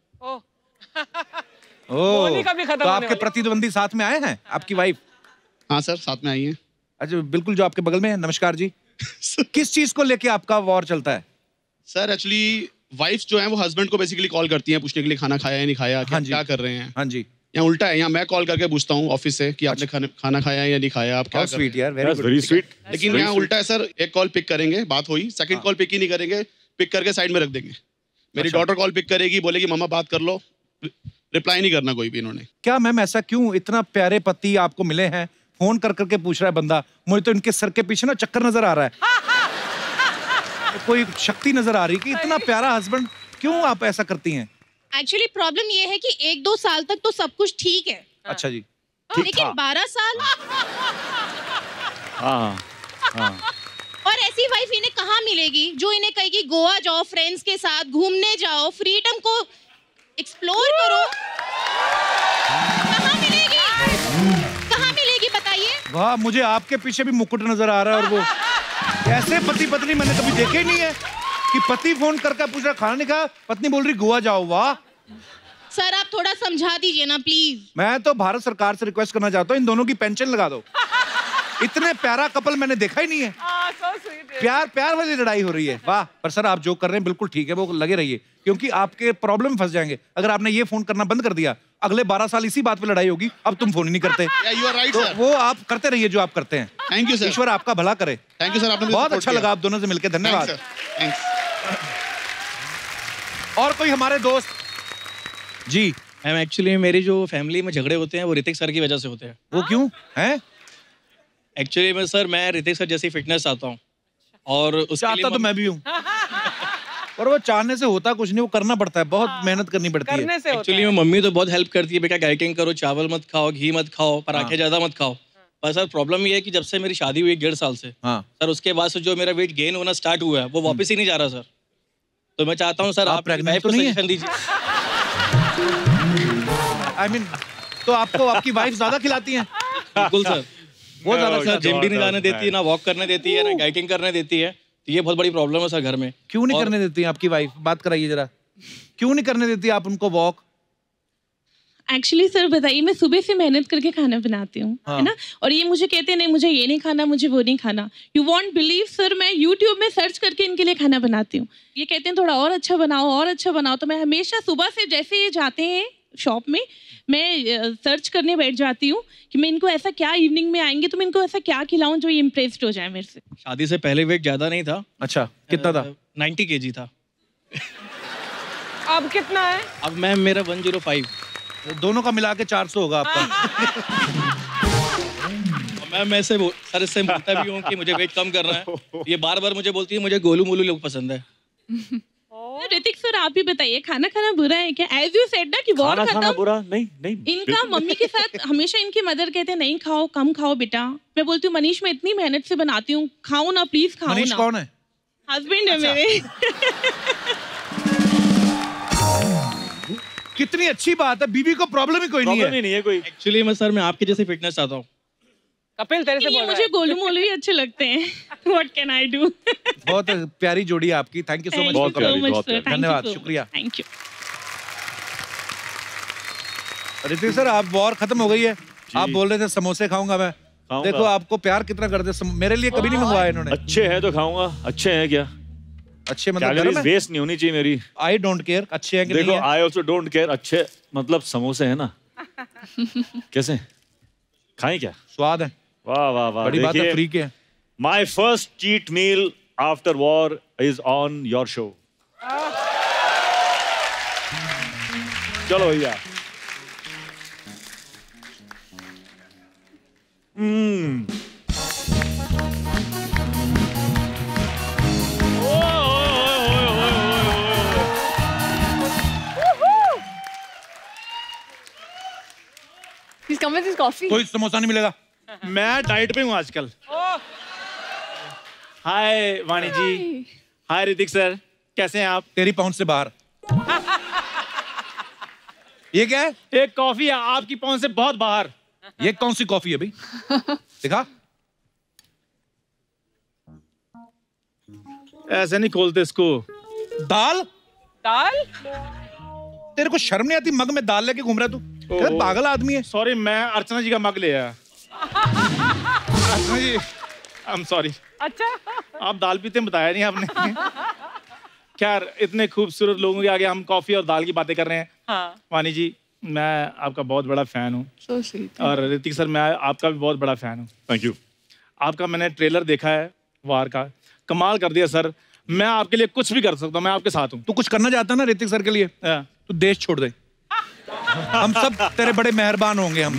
तो आपके प्रतिद्वंदी साथ में आए हैं, आपकी वाइफ? हाँ सर, साथ में आई है। अच्छा, बिल्कुल, जो आपके बगल में है। नमस्कार जी। किस चीज को लेके आपका वॉर चलता है? सर एक्चुअली वाइफ्स जो है वो हस्बैंड को बेसिकली कॉल करती हैं पूछने के लिए खाना खाया या नहीं खाया, क्या कर रहे हैं। हाँ जी। यहाँ उल्टा है, यहाँ मैं कॉल करके पूछता हूँ ऑफिस से कि आपने खाना खाया या नहीं खाया, आप क्या कर रहे हैं। यार, वेरी स्वीट। लेकिन यहाँ उल्टा है सर, एक कॉल पिक करेंगे, बात हुई, सेकंड कॉल पिक ही नहीं करेंगे, पिक करके साइड में रख देंगे। मेरी डॉटर कॉल पिक करेगी, बोलेगी मम्मा बात कर लो, रिप्लाई नहीं करना कोई भी इन्होंने। क्या मैम ऐसा क्यों? इतना प्यारे पति आपको मिले हैं, फोन कर करके पूछ रहा है बंदा। मुझे तो इनके सर के पीछे ना चक्कर नजर आ रहा है। कोई शक्ति नजर आ रही कि इतना प्यारा हस्बैंड, क्यों आप ऐसा करती हैं? एक्चुअली प्रॉब्लम ये है कि 1-2 साल तक तो सब कुछ ठीक है। अच्छा जी। लेकिन 12 साल। हाँ। और ऐसी वाइफ इन्हें कहाँ मिलेगी जो इन्हें कहेगी गोवा जाओ, फ्रेंड्स के साथ घूमने जाओ, फ्रीडम को एक्सप्लोर करो। कहाँ मिलेगी? कहाँ मिलेगी बताइए? वाह, मुझे आपके पीछे भी मुकुट नजर आ रहा है। और वो ऐसे पति पत्नी मैंने कभी देखे ही नहीं है कि पति फोन करके पूछ रहा खाना नहीं खाया, पत्नी बोल रही गोवा जाओ। वाह सर, आप थोड़ा समझा दीजिए ना प्लीज। मैं तो भारत सरकार से रिक्वेस्ट करना चाहता हूँ, इन दोनों की पेंशन लगा दो। इतने प्यारा कपल मैंने देखा ही नहीं है। प्यार वाली लड़ाई हो रही है। वाह। पर सर आप जो कर रहे हैं बिल्कुल ठीक है, वो लगे रहिए, क्योंकि आपके प्रॉब्लम में फंस जाएंगे। अगर आपने ये फोन करना बंद कर दिया, अगले 12 साल इसी बात पे लड़ाई होगी। अब तुम फोन ही नहीं करते। तो वो आप करते रहिए जो आप करते हैं। Thank you sir. ईश्वर आपका भला करे। थैंक यू सर, आपने बहुत अच्छा लगा आप दोनों से मिलकर। धन्यवाद। और कोई हमारे दोस्त? जी। मैम एक्चुअली मेरी जो फैमिली में झगड़े होते हैं वो ऋतिक सर की वजह से होते हैं। वो क्यों है? एक्चुअली मैं ऋतिक सर जैसी फिटनेस चाहता हूँ, और उसके लिए तो मैं भी हूँ। पर वो चाहने से होता कुछ नहीं, वो करना पड़ता है, बहुत मेहनत करनी पड़ती है। एक्चुअली मम्मी तो बहुत हेल्प करती है, बेटा डाइटिंग करो, चावल मत खाओ, घी मत खाओ, पराठे ज्यादा मत खाओ। पर सर प्रॉब्लम ये है कि जब से मेरी शादी हुई 1.5 साल से, सर उसके बाद से जो मेरा वेट गेन होना स्टार्ट हुआ है वो वापस ही नहीं जा रहा सर। तो मैं चाहता हूँ सर आप प्रेग्नेंट तो नहीं है? सजेशन दीजिए। I mean, तो आपको आपकी वाइफ ज्यादा खिलाती हैं? बिल्कुल सर, वो ज्यादा सर जिम भी नहीं जाने देती है, ना वॉक करने देती है, ना डाइटिंग करने देती है। तो ये बहुत बड़ी प्रॉब्लम है सर घर में। क्यों नहीं करने देती है आपकी वाइफ? बात कराइए जरा, क्यों नहीं करने देती आप उनको वॉक? एक्चुअली सर बताइए, मैं सुबह से मेहनत करके खाना बनाती हूँ, है ना, और ये मुझे कहते हैं नहीं मुझे ये नहीं खाना, मुझे वो नहीं खाना। यू वॉन्ट बिलीव सर, मैं यूट्यूब में सर्च करके इनके लिए खाना बनाती हूँ। ये कहते हैं थोड़ा और अच्छा बनाओ, और अच्छा बनाओ, तो मैं हमेशा सुबह से जैसे ये जाते हैं शॉप में, मैं सर्च करने बैठ जाती हूँ कि मैं इनको ऐसा क्या, इवनिंग में आएंगे तो मैं इनको ऐसा क्या खिलाऊं जो ये इम्प्रेस्ड हो जाए मेरे से। शादी से पहले वेट ज्यादा नहीं था। अच्छा, कितना था? 90 kg था। अब कितना है? अब मैम मेरा 105। दोनों का मिला के 400 होगा आपका। मैं सर इससे बोलता भी हूँ कि मुझे वेट कम करना है। ये बार बार मुझे बोलती है मुझे गोलू मोलू लोग पसंद है। ऋतिक सर आप ही बताइए, खाना खाना बुरा है क्या? एज यू सेड ना कि वॉर खत्म। खाना बुरा नहीं, नहीं। इनका मम्मी के साथ हमेशा इनकी मदर कहते हैं नहीं खाओ, कम खाओ बेटा। मैं बोलती हूँ मनीष मैं इतनी मेहनत से बनाती हूँ, खाओ ना प्लीज, खाओ ना। मनीष कौन है? हस्बैंड है मेरे। कितनी अच्छी बात है, बीवी को प्रॉब्लम ही कोई नहीं है कोई। एक्चुअली मैं सर मैं आपके जैसे फिटनेस चाहता हूँ। कपिल तेरे से बोल रहा है। मुझे गोलू मोलू ही अच्छे लगते हैं। What can I do? बहुत प्यारी जोड़ी है आपकी। Thank you so much. बहुत प्यारी, बहुत प्यारी। धन्यवाद, शुक्रिया। Thank you. ऋतिक सर आप वॉर खत्म हो गई है, आप बोल रहे थे समोसे खाऊंगा मैं। देखो आपको प्यार कितना करते, मेरे लिए कभी नहीं मंगवाया इन्होंने। अच्छे हैं तो खाऊंगा। अच्छे हैं क्या? अच्छे मतलब कैलोरीज वेस्ट नहीं होनी चाहिए मेरी। आई डोंट केयर अच्छे हैं कि देखो नहीं है। I also don't care. अच्छे मतलब समोसे है ना। कैसे खाएं क्या? स्वाद है। वाह वाह वाह, बड़ी बात है, फ्री के। My first cheat meal after War is on your show. चलो भैया। He's come with his coffee. कोई समोसा नहीं मिलेगा। मैं डाइट पे हूँ आजकल। हाय वाणी जी। हाय ऋतिक सर, कैसे हैं आप? तेरी पहुंच से बाहर। ये क्या है? एक कॉफी है आपकी पहुंच से बहुत बाहर। ये कौन सी कॉफी है भाई? दिखा। ऐसे नहीं खोलते इसको। दाल? दाल? तेरे को शर्म नहीं आती? मग में दाल लेके घूम रहा तू? पागल आदमी है। सॉरी, मैं अर्चना जी का मग ले आया। Archana ji, I am sorry. अच्छा, आप दाल पीते हैं बताया नहीं आपने। खैर, इतने खूबसूरत लोगों के आगे हम कॉफी और दाल की बातें कर रहे हैं। हाँ। वानी जी, मैं आपका बहुत बड़ा फैन हूँ। So sweet. और ऋतिक सर, मैं आपका भी बहुत बड़ा फैन हूँ। Thank you. आपका मैंने ट्रेलर देखा है वार का, कमाल कर दिया सर। मैं आपके लिए कुछ भी कर सकता हूँ, मैं आपके साथ हूँ। तू कुछ करना चाहता है ना ऋतिक सर के लिए, तू देश छोड़ दे। हम सब तेरे बड़े मेहरबान होंगे। हम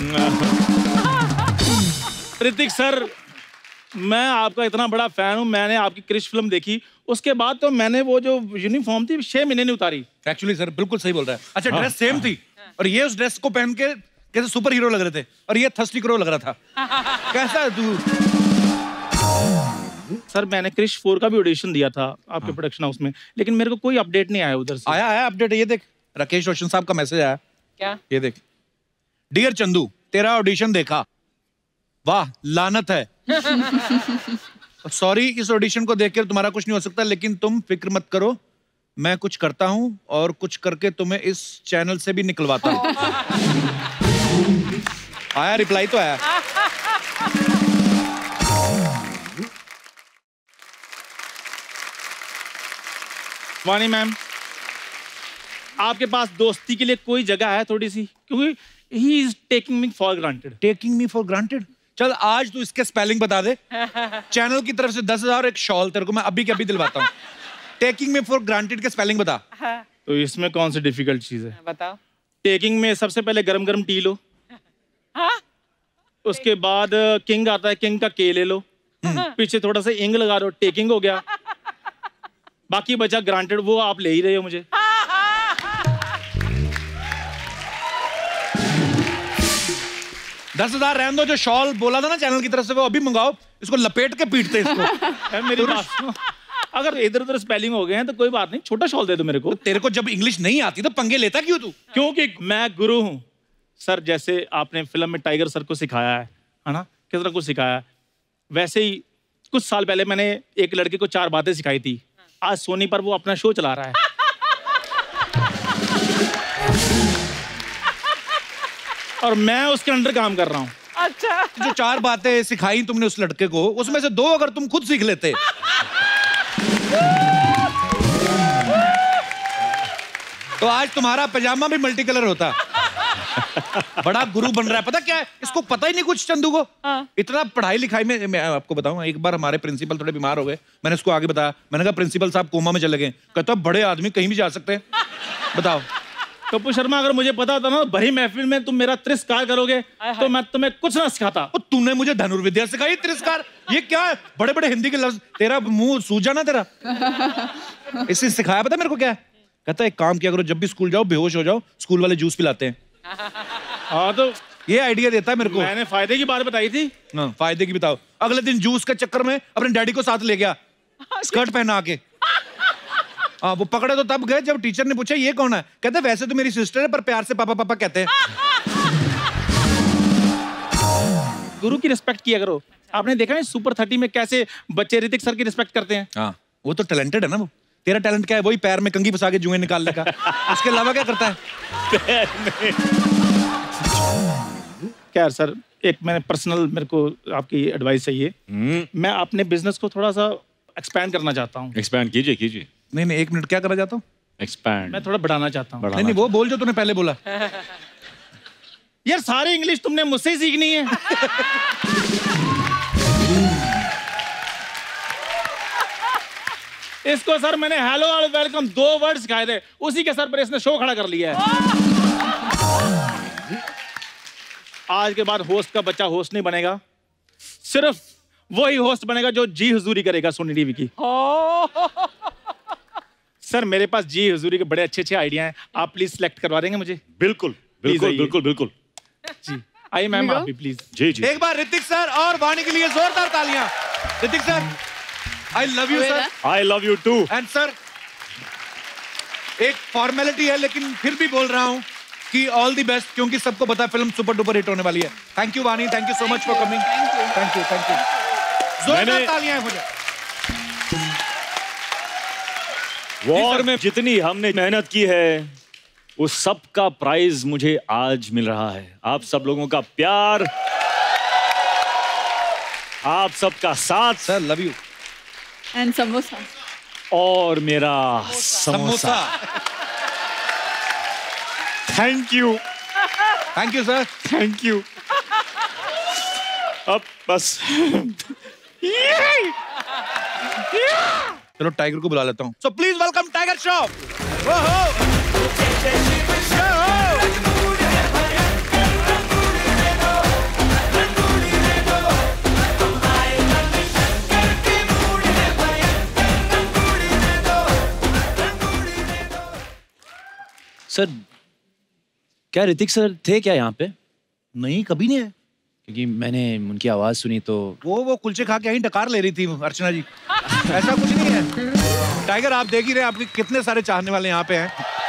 ऋतिक सर, मैं आपका इतना बड़ा फैन हूँ। मैंने आपकी क्रिश फिल्म देखी, उसके बाद तो मैंने वो जो यूनिफॉर्म थी 6 महीने नहीं उतारी। एक्चुअली सर बिल्कुल सही बोल रहा है। अच्छा, ड्रेस सेम थी और ये उस ड्रेस को पहन के कैसे सुपर हीरो लग रहे थे और ये थर्स्टी क्रो लग रहा था। कैसा है तू? सर मैंने क्रिश 4 का भी ऑडिशन दिया था आपके प्रोडक्शन हाउस में, लेकिन मेरे को कोई अपडेट नहीं आया उधर से। आया अपडेट। ये देख, राकेश रोशन साहब का मैसेज आया। क्या? ये देख, डियर चंदू, तेरा ऑडिशन देखा, वाह लानत है। सॉरी, इस ऑडिशन को देखकर तुम्हारा कुछ नहीं हो सकता, लेकिन तुम फिक्र मत करो, मैं कुछ करता हूं और कुछ करके तुम्हें इस चैनल से भी निकलवाता हूं। आया रिप्लाई तो आया। वानी मैम, आपके पास दोस्ती के लिए कोई जगह है थोड़ी सी? क्योंकि he is taking me for granted. Taking me for granted? चल आज तू इसके स्पेलिंग बता दे। चैनल की तरफ से 10,000 एक शॉल तेरे को मैं अभी के अभी दिलवाता हूँ। टेकिंग मी फॉर ग्रांटेड के स्पेलिंग बता। तो इसमें कौन सी डिफिकल्ट चीज है? बताओ। टेकिंग में सबसे पहले गरम गरम टी लो। उसके बाद किंग आता है, किंग का के ले लो, पीछे थोड़ा सा इंग लगा दो, टेकिंग हो गया। बाकी बचा ग्रांटेड, वो आप ले ही रहे हो मुझे। 10,000 रहने दो। जो शॉल बोला था ना चैनल की तरफ से, वो अभी मंगाओ, इसको लपेट के पीटते इसको। मेरी बात सुनो, अगर इधर उधर स्पेलिंग हो गए हैं तो कोई बात नहीं, छोटा शॉल दे दो मेरे को। तो तेरे को जब इंग्लिश नहीं आती तो पंगे लेता क्यों तू? क्योंकि मैं गुरु हूँ, सर जैसे आपने फिल्म में टाइगर सर को सिखाया है ना, किस तरह कुछ सिखाया, वैसे ही कुछ साल पहले मैंने एक लड़के को 4 बातें सिखाई थी। आज सोनी पर वो अपना शो चला रहा है। और मैं उसके अंडर काम कर रहा हूँ। अच्छा। जो 4 बातें सिखाई तुमने उस लड़के को, उसमें से 2 अगर तुम खुद सीख लेते तो आज तुम्हारा पजामा भी मल्टी कलर होता। बड़ा गुरु बन रहा है। पता क्या है, इसको पता ही नहीं कुछ चंदू को। इतना पढ़ाई लिखाई में, मैं आपको बताऊं, एक बार हमारे प्रिंसिपल थोड़े बीमार हो गए, मैंने उसको आगे बताया, मैंने कहा प्रिंसिपल साहब कोमा में चले गए। कहता बड़े आदमी कहीं भी जा सकते हैं। बताओ कपूर शर्मा, अगर मुझे पता होता ना भरी महफिल में तुम मेरा तिरस्कार करोगे तो मैं तुम्हें कुछ ना सिखाता। तूने मुझे धनुर्विद्या सिखाई, तिरस्कार? ये क्या है? बड़े बड़े हिंदी के लफ्ज, तेरा मुंह सूजा ना तेरा। इससे सिखाया पता मेरे को क्या? कहता है एक काम किया करो, जब भी स्कूल जाओ बेहोश हो जाओ, स्कूल वाले जूस पिलाते हैं। हाँ तो ये आइडिया देता है मेरे को। मैंने फायदे की बात बताई थी। हाँ, फायदे की बताओ। अगले दिन जूस के चक्कर में अपने डैडी को साथ ले गया, स्कर्ट पहना के। हाँ, वो पकड़े तो तब गए जब टीचर ने पूछा ये कौन है। कहते वैसे तो मेरी सिस्टर है पर प्यार से पापा पापा कहते हैं। गुरु की रिस्पेक्ट किया करो। आपने देखा है सुपर 30 में कैसे बच्चे ऋतिक सर की रिस्पेक्ट करते हैं। हाँ, वो तो टैलेंटेड है ना। वो तेरा टैलेंट क्या है? वही पैर में कंघी फंसा के जुएं निकालने का। उसके अलावा क्या करता है? क्या सर, एक मैंने पर्सनल, मेरे को आपकी एडवाइस चाहिए। मैं अपने बिजनेस को थोड़ा सा एक्सपैंड करना चाहता हूँ। एक्सपैंड कीजिए कीजिए। नहीं नहीं, 1 मिनट, क्या करना चाहता हूँ? एक्सपैंड। मैं थोड़ा बढ़ाना चाहता हूँ। नहीं नहीं, वो बोल जो तूने पहले बोला। यार सारी इंग्लिश तुमने मुझसे ही सीखनी है। इसको सर मैंने हेलो और वेलकम 2 वर्ड सिखाए थे, उसी के सर पर इसने शो खड़ा कर लिया है। आज के बाद होस्ट का बच्चा होस्ट नहीं बनेगा, सिर्फ वही होस्ट बनेगा जो जी हुजूरी करेगा सोनी टीवी की। सर मेरे पास जी हुजूरी के बड़े अच्छे आइडिया हैं, आप प्लीज सिलेक्ट करवा देंगे मुझे? बिल्कुल बिल्कुल बिल्कुल बिल्कुल जी। आइए मैम आप भी प्लीज। जी जी। एक बार ऋतिक सर और वाणी के लिए जोरदार तालियां। Hrithik sir, I love you sir. I love you too. And sir, एक फॉर्मेलिटी है लेकिन फिर भी बोल रहा हूँ कि ऑल द बेस्ट, क्योंकि सबको पता है फिल्म सुपर डुपर हिट होने वाली है। Thank you Vaani, thank you so much for coming. Thank you. जोरदार तालियां मुझे। वॉर में जितनी हमने मेहनत की है उस सब का प्राइज मुझे आज मिल रहा है। आप सब लोगों का प्यार, आप सबका साथ। Sir love you. And samosa. और मेरा samosa. Thank you. Thank you sir. Thank you. अब बस चलो टाइगर को बुला लेता हूँ। So please welcome Tiger Shroff. Sir क्या ऋतिक सर थे क्या यहाँ पे? नहीं, कभी नहीं है। क्योंकि मैंने उनकी आवाज सुनी तो वो कुलचे खा के यहीं डकार ले रही थी अर्चना जी। ऐसा कुछ नहीं है। टाइगर आप देख ही रहे, आपके कितने सारे चाहने वाले यहाँ पे हैं।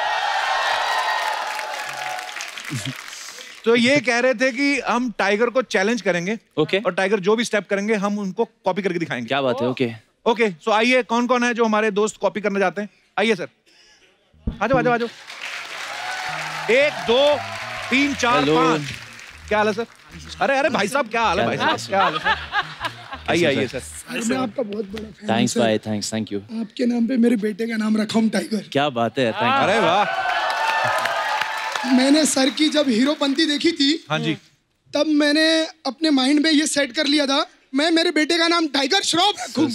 तो ये कह रहे थे कि हम टाइगर को चैलेंज करेंगे। ओके। और टाइगर जो भी स्टेप करेंगे हम उनको कॉपी करके दिखाएंगे। क्या बात है। Okay okay. सो आइए, कौन कौन है जो हमारे दोस्त कॉपी करना चाहते हैं? आइए सर, आ जाओ आ जाओ आ जाओ। 1 2 3 4 5। क्या हाल है सर? अरे अरे भाई साहब क्या हाल है? भाई साहब क्या हाल है? आइए आइए सर। मैं आपका बहुत बड़ा फैन हूं। थैंक्स भाई, थैंक्स, थैंक यू। आपके नाम पे मेरे बेटे का नाम रखा हूं टाइगर। क्या बात है, थैंक यू। अरे वाह। मैंने सर की जब हीरोपंती देखी थी, हाँ जी, तब मैंने अपने माइंड में ये सेट कर लिया था मैं मेरे बेटे का नाम टाइगर श्रॉफ रखूं।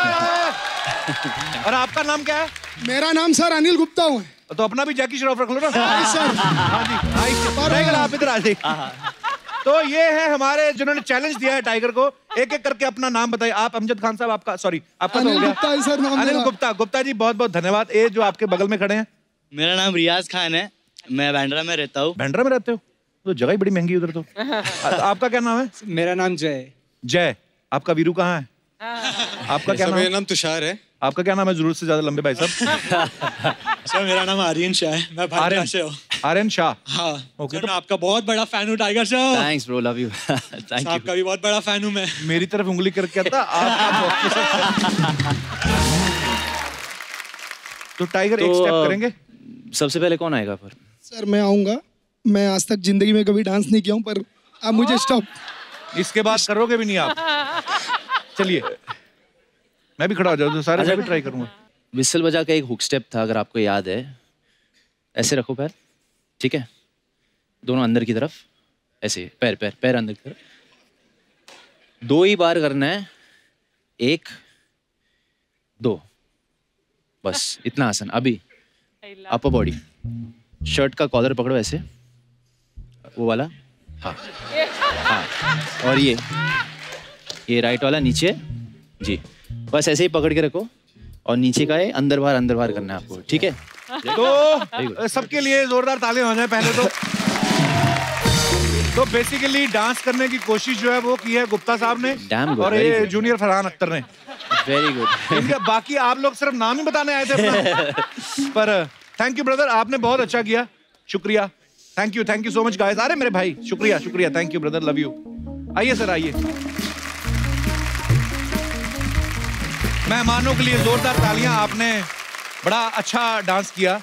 और आपका नाम क्या है? मेरा नाम सर अनिल गुप्ता है। तो अपना भी जैकी श्रॉफ रख लो ना। सर। हाँ जी, टाइगर आप इधर आ जाइए। तो ये है हमारे जिन्होंने चैलेंज दिया है टाइगर को। एक एक करके अपना नाम बताइए। आप अमजद खान साहब, आपका सॉरी आपका तो हो गया। गुप्ता है सर नाम। अनिल गुप्ता। गुप्ता जी बहुत बहुत धन्यवाद। ये जो आपके बगल में खड़े हैं, मेरा नाम रियाज खान है, मैं बैंड्रा में रहता हूँ। बैंड्रा में रहते हो? तो जगह ही बड़ी महंगी उधर तो। आपका क्या नाम है? मेरा नाम जय। जय। आपका वीरू कहाँ है? आपका क्या नाम? मेरा नाम तुषार है। आपका क्या नाम है? जरूरत से ज्यादा लंबे भाई साहब। सर मेरा नाम आर्यन शाह है, मैं भाटपारा से हूँ। आर्यन शाह। हाँ ओके, तो मैं आपका बहुत बड़ा फैन हूँ Tiger Shroff. Thanks bro, love you. Thank you. आपका भी बहुत बड़ा फैन हूँ मैं। मेरी तरफ उंगली करके आता तो टाइगर एक स्टेप करेंगे। सबसे पहले कौन आएगा पर? सर मैं आऊंगा, मैं आज तक जिंदगी में कभी डांस नहीं किया हूँ, पर आप मुझे स्टॉप। इसके बाद करोगे भी नहीं आप? चलिए मैं भी खड़ा हो जाऊँ, सारे मैं भी ट्राई करूंगा। विसल बजा का एक हुक स्टेप था, अगर आपको याद है। ऐसे रखो पैर, ठीक है, दोनों अंदर की तरफ, ऐसे पैर पैर पैर अंदर की तरफ। 2 ही बार करना है, 1 2, बस इतना आसान। अभी अपर बॉडी, शर्ट का कॉलर पकड़ो ऐसे, वो वाला, हाँ हाँ, और ये राइट वाला नीचे जी, बस ऐसे ही पकड़ के रखो, और नीचे का है अंदर बाहर करना है आपको, ठीक है? तो सबके लिए जोरदार तालियां हो जाए पहले तो बेसिकली डांस करने की कोशिश जो है वो की है गुप्ता साहब ने, और ये जूनियर फरहान अख्तर ने। Very good. बाकी आप लोग सिर्फ नाम ही बताने आए थे अपना। पर थैंक यू ब्रदर, आपने बहुत अच्छा किया, शुक्रिया, thank you so much guys. अरे मेरे भाई शुक्रिया, thank you brother, love you. आइए सर, आइए। मेहमानों के लिए जोरदार तालियां, आपने बड़ा अच्छा डांस किया।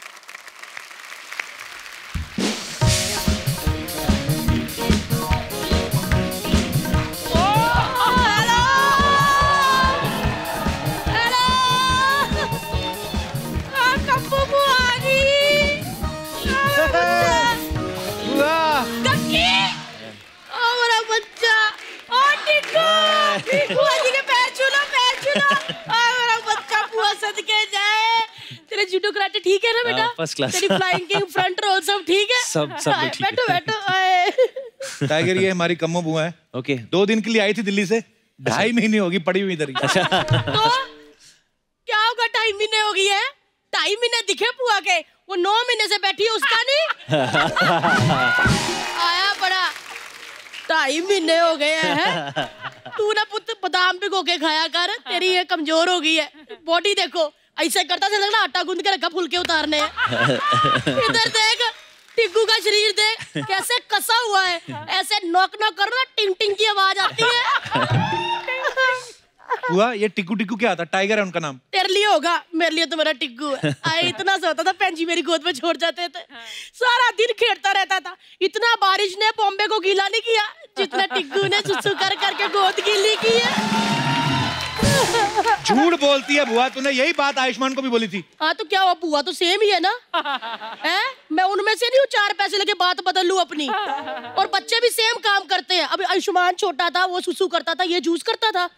जूडो कराटे ठीक है ना बेटा? First class. तेरी फ्लाइंग किंग फ्रंट रोल सब ठीक है? सब ठीक है। बैठो। टाइगर ये हमारी कम्मो बुआ है। ओके। 2 दिन के लिए आई थी दिल्ली से, 2.5 महीने होगी पड़ी हुई इधर ही। तो क्या होगा, 2.5 महीने हो गई है? 2.5 महीने दिखे बुआ के, वो 9 महीने से बैठी है, उसका नहीं आया बड़ा। 2.5 महीने हो गए हैं। तू ना पुत्र बादाम भिगो के खाया कर, तेरी ये कमजोर हो गई है। बॉडी देखो, ऐसे करता था लगना आटा गूंद के रखा फुलके उतारने। इधर देख, टिग्गू का शरीर देख कैसे कसा हुआ है, ऐसे नॉक करो ना, टिंग टिंग की आवाज आती है। हुआ ये टिक्कू क्या था? टाइगर है उनका नाम। तेरे लिए होगा, मेरे लिए तो मेरा टिग्गू है। इतना सा होता था, भैन जी मेरी गोद में छोड़ जाते थे, सारा दिन खेलता रहता था। इतना बारिश ने बॉम्बे को गीला नहीं किया जितना टिग्गू ने सुसु कर करके गोद गीली की है। झूठ बोलती है बुआ, तूने यही बात आयुष्मान को भी बोली थी। हाँ तो क्या हुआ, बुआ तो सेम ही है ना। है? मैं उनमें से नहीं हूँ 4 पैसे लेके बात बदल लूं अपनी। और बच्चे भी सेम काम करते हैं। अभी आयुष्मान छोटा था, वो सुसु करता था, ये जूस करता था।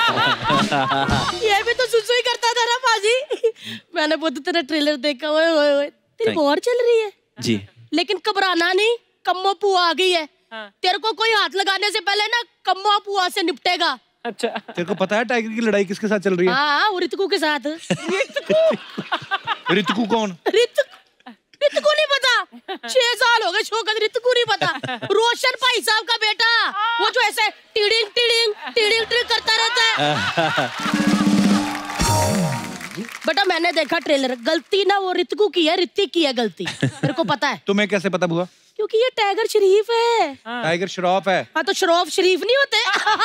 ये भी तो सुसु ही करता था ना बाजी। मैंने बहुत तेरा ट्रेलर देखा, ओए तेरी वॉर चल रही है जी, लेकिन घबराना नहीं, कम्मो पुआ आ गई है। तेरे को कोई हाथ लगाने से पहले ना कम्मो पुआ से निपटेगा। अच्छा, तेरे को पता है टाइगर की लड़ाई किसके साथ चल रही है? हाँ, वो ऋतिकू के साथ। ऋतिकू कौन? ऋतिकू नहीं पता? 6 साल हो गए शो का, ऋतिकू नहीं पता? रोशन भाई साहब का बेटा, वो जो ऐसे टिडिंग टिडिंग टिडिंग टिडिंग करता रहता है। बेटा मैंने देखा ट्रेलर, गलती ना वो ऋतिकू की है, ऋतिक की है गलती, मेरे को पता है। तुम्हें कैसे पता बुआ? क्योंकि ये टाइगर शरीफ है। टाइगर श्रॉफ है। हाँ तो श्रॉफ शरीफ नहीं होते।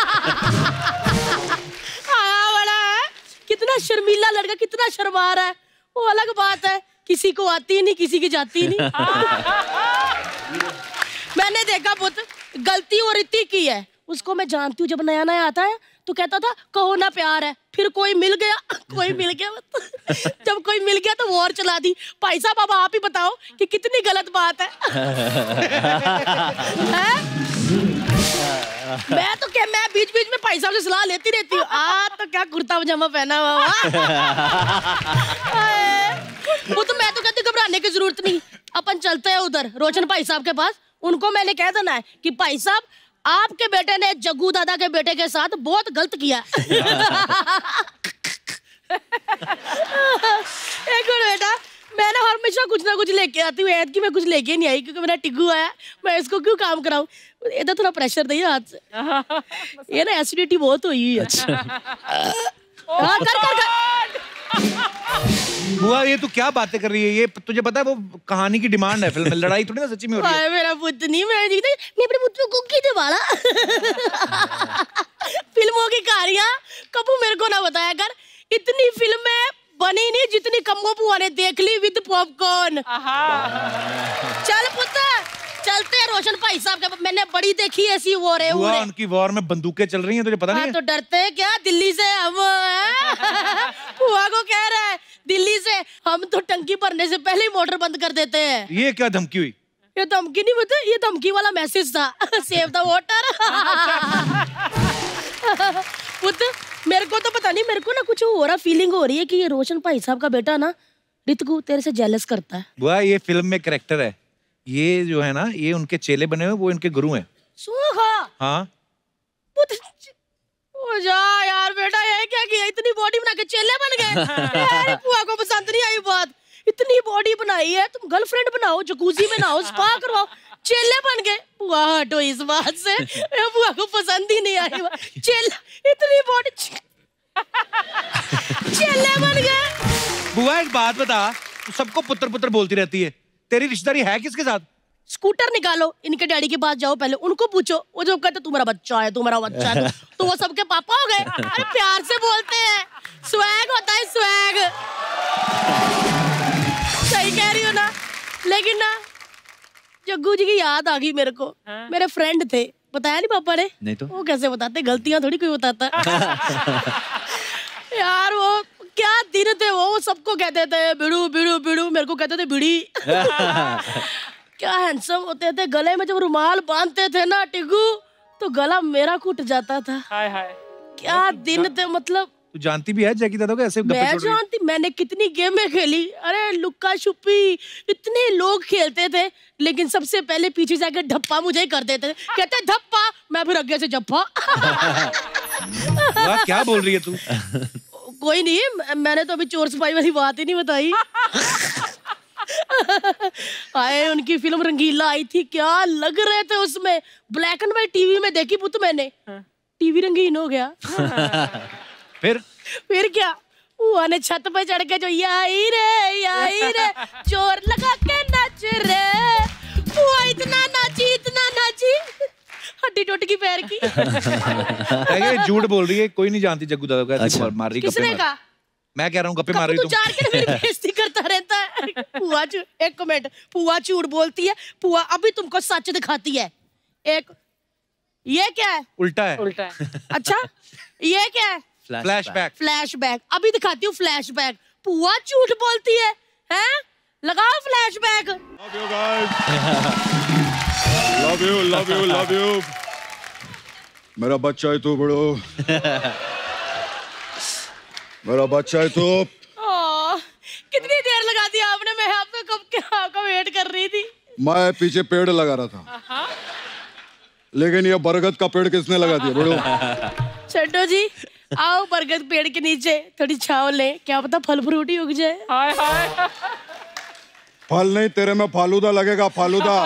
आया बड़ा है, कितना शर्मीला लड़का, कितना शर्मा रहा है, वो अलग बात है। किसी को आती नहीं, किसी की जाती नहीं। मैंने देखा पुत, गलती वो ऋतिक की है, उसको मैं जानती हूँ। जब नया नया आता है तो कहता था कहो ना प्यार है, फिर कोई मिल गया जब कोई मिल गया तो वॉर चला दी। भाई साहब अब आप ही बताओ कि कितनी गलत बात है। मैं बीच बीच में भाई साहब से सलाह लेती रहती हूँ। तो क्या कुर्ता पजामा पहना हुआ। वो तो मैं तो कहती घबराने की जरूरत नहीं, अपन चलते हैं उधर रोशन भाई साहब के पास। उनको मैंने कह देना है कि भाई साहब आपके बेटे ने जग्गू दादा के बेटे के साथ बहुत गलत किया। एक मिनट बेटा, मैं ना हमेशा कुछ ना कुछ लेके आती हूँ, ऐद की मैं कुछ लेके नहीं आई क्योंकि मेरा टिग्गू आया, मैं इसको क्यों काम कराऊं। ये तो थोड़ा प्रेशर दे हाथ से, ये ना एसिडिटी बहुत हुई है। कर कर कर बुआ ये तू क्या बातें कर रही है? ये तुझे पता है वो कहानी की डिमांड है फिल्म में, लड़ाई थोड़ी ना सच्ची में हो रही है। मेरा पुत्र नहीं, मैं अपने पुत्र को कुकी दे वाला। फिल्मों की कहानियां कबू मेरे को ना बताया कर। इतनी फिल्में बनी नहीं जितनी कम्बो बुआ ने देख ली विद पॉपकॉर्न। चल पुत्र चलते हैं रोशन भाई साहब के। मैंने बड़ी देखी ऐसी वॉर है। बुआ उनकी वॉर में बंदूकें चल रही हैं, तुझे पता नहीं है? तो डरते हैं क्या दिल्ली से हम? बुआ को कह रहा है दिल्ली से हम तो टंकी भरने से पहले ही मोटर बंद कर देते हैं। ये क्या धमकी हुई? ये धमकी नहीं बता, ये धमकी वाला मैसेज था। Save the water. पुत्र मेरे को तो पता नहीं, मेरे को ना कुछ हो रहा, फीलिंग हो रही है कि ये रोशन भाई साहब का बेटा ना ऋतिक तेरे से जेलस करता है। बुआ ये फिल्म में कैरेक्टर है, ये जो है ना ये उनके चेले बने हुए, वो इनके गुरु हैं। हाँ ओ जा यार बेटा, ये क्या किया? इतनी बॉडी बना के चेले बन गए। यार बुआ को पसंद नहीं आई बात। इतनी बॉडी बनाई है, तुम गर्लफ्रेंड बनाओ, जकूजी में नहाओ, स्पा करवाओ, चेले बन गए। बुआ हटो इस बात से, बुआ को पसंद ही नहीं आई। चेला इतनी बॉडी चेले बन गए। बुआ एक बात बता, तू सबको पुत्र पुत्र बोलती रहती है, तेरी रिश्तेदारी है किसके साथ? स्कूटर निकालो, इनके डैडी के पास जाओ, पहले उनको पूछो। वो जो कहते तुम्हारा बच्चा है, तुम्हारा बच्चा है, तो वो सबके पापा हो गए। अरे प्यार से बोलते हैं, स्वैग होता है स्वैग। सही कह रही हो ना? लेकिन ना जग्गू जी की याद आ गई मेरे को। मेरे फ्रेंड थे, बताया नहीं पापा ने? नहीं तो वो कैसे बताते, गलतियां थोड़ी कोई बताता। यार वो क्या दिन थे वो सबको कहते थे बिड़ू बिड़ू बिड़ू, मेरे को कहते थे बिड़ी। क्या हैंडसम होते थे। गले में जब रुमाल बांधते थे ना टिग्गू, तो गला मेरा घुट जाता था। हाय हाय क्या दिन थे। मतलब तू जानती भी है जैकी दादा को ऐसे? मैं जानती, मैंने कितनी गेमें खेली। अरे लुक्का छुपी इतने लोग खेलते थे, लेकिन सबसे पहले पीछे जाकर धप्पा मुझे ही कर देते थे। कहते धप्पा, मैं फिर आगे से जप्पा। क्या बोल रही है तू? कोई नहीं, मैंने तो अभी चोर सिपाही वाली बात ही नहीं बताई। आए उनकी फिल्म रंगीला आई थी, क्या लग रहे थे उसमें। ब्लैक एंड व्हाइट टीवी में देखी पुत मैंने, टीवी रंगीन हो गया। फिर क्या, बुआ ने छत पे चढ़ के जो याई रे चोर लगा के नाच रे, बुआ इतना नाची हड्डी टूट गई पैर की। झूठ बोल रही है, कोई नहीं जानती जग्गू दादा को। ऐसे मार रही। किसने कहा? मैं कह रहा हूँ गप्पे मार रही। तू जार के मेरी बेइज्जती करता रहता है। पुआ एक कमेंट, पुआ झूठ बोलती है। पुआ अभी तुमको सच दिखाती है। एक ये क्या है? उल्टा है। उल्टा है। अच्छा ये क्या है? फ्लैशबैक। अभी दिखाती हूँ फ्लैशबैक। पुआ झूठ बोलती है, हैं? लगाओ फ्लैशबैक। लव यू मेरा बच्चा है तू बड़ो। मेरा बच्चा है तू। कितनी देर लगा दी आपने? मैं आपका वेट कर रही थी। मैं पीछे पेड़ लगा रहा था, लेकिन ये बरगद का पेड़ किसने लगा दिया बड़ो? चड्डो जी आओ बरगद पेड़ के नीचे थोड़ी छांव ले, क्या पता फल फ्रूट ही उग जाए। हाय हाय। फल नहीं, तेरे में फालूदा लगेगा, फालूदा।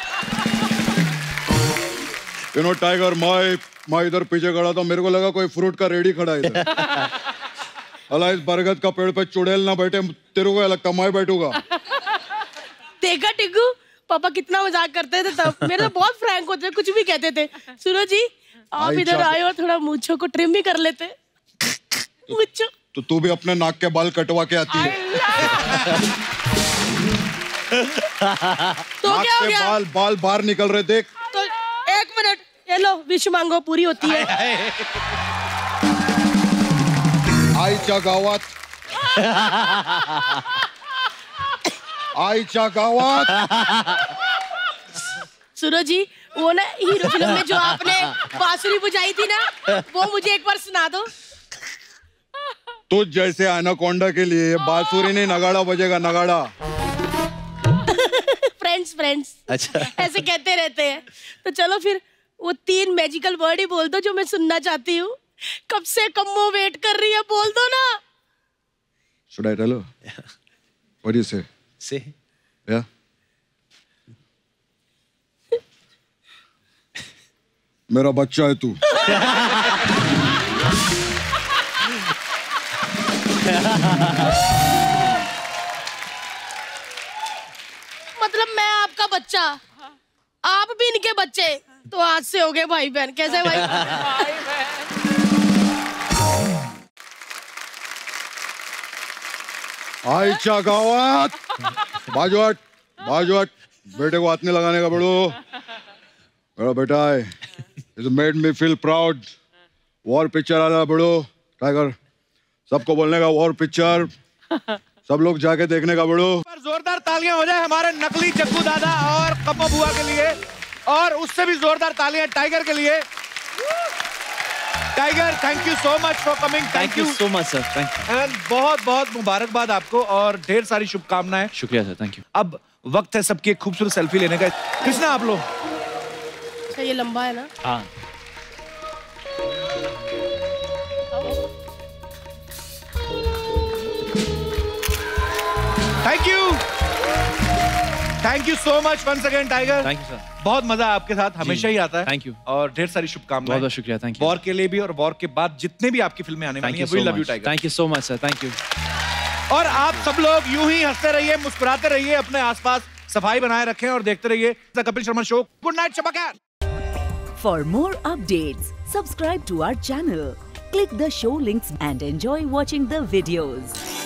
टाइगर, मैं इधर पीछे खड़ा था, मेरे को लगा कोई फ्रूट का रेडी खड़ा है इधर। अला इस बरगद का पेड़ पे चुड़ैल ना बैठे, तेरे को लगता मैं बैठूंगा। देखा टिग्गू, पापा कितना मजाक करते थे तब। मेरे तो बहुत फ्रैंक होते थे, कुछ भी कहते थे। सुनो जी आप इधर आए हो, थोड़ा मूंछों को ट्रिम भी कर लेते। तो तू भी अपने नाक के बाल कटवा के आती है। तो क्या हो गया? बाल बाहर निकल रहे, देख। तो एक मिनट, ये लो विश मांगो, पूरी होती है। आईच्या गावात। सुनो जी, वो ना हीरो फिल्म में जो आपने बांसुरी बुझाई थी ना, वो मुझे एक बार सुना दो। तुझ जैसे एनाकोंडा के लिए बांसुरी नहीं, नगाड़ा बजेगा, नगाड़ा। फ्रेंड्स अच्छा ऐसे कहते रहते हैं। तो चलो फिर वो 3 मैजिकल वर्ड ही बोल दो जो मैं सुनना चाहती हूँ। कब से कम्मो वेट कर रही है, बोल दो ना। Should I tell her? What do you say? Say. Yeah. मेरा बच्चा है तू। मतलब मैं आपका बच्चा, आप भी इनके बच्चे, तो आज से हो गए भाई बहन। कैसे भाई? आयच्या गावात बाजू हट, बाजू हट, बेटे को हाथ नहीं लगाने का बड़ो। बड़ा बेटा है, it made me feel proud. War picture आ रहा बड़ो, टाइगर सबको बोलने का वॉर पिक्चर, सब लोग जाके देखने का बड़ो। जोरदार तालियां हो जाए हमारे नकली जग्गू दादा और कप्पा बुआ के लिए, और उससे भी जोरदार तालियां टाइगर के लिए। Tiger, thank you so much for coming. Thank you so much sir, thank you. And बहुत बहुत मुबारकबाद आपको और ढेर सारी शुभकामनाएं। शुक्रिया सर, थैंक यू। अब वक्त है सबकी एक खूबसूरत सेल्फी लेने का। किसना आप लोग? अच्छा ये लंबा है ना? हाँ। Thank you so much once again Tiger. Thank you sir, बहुत मजा आपके साथ हमेशा ही आता है। थैंक यू और ढेर सारी शुभकामनाएं। बहुत बहुत शुक्रिया, थैंक यू। वॉर के लिए भी और वॉर के बाद जितने भी आपकी फिल्में आने वाली हैं, we love you Tiger. Thank you so much sir, thank you. और आप सब लोग यूं ही हंसते रहिए, मुस्कुराते रहिए, अपने आसपास सफाई बनाए रखें और देखते रहिए the Kapil Sharma show. Good night शबाकार। For more updates, subscribe to our channel, click the show links and enjoy watching the videos.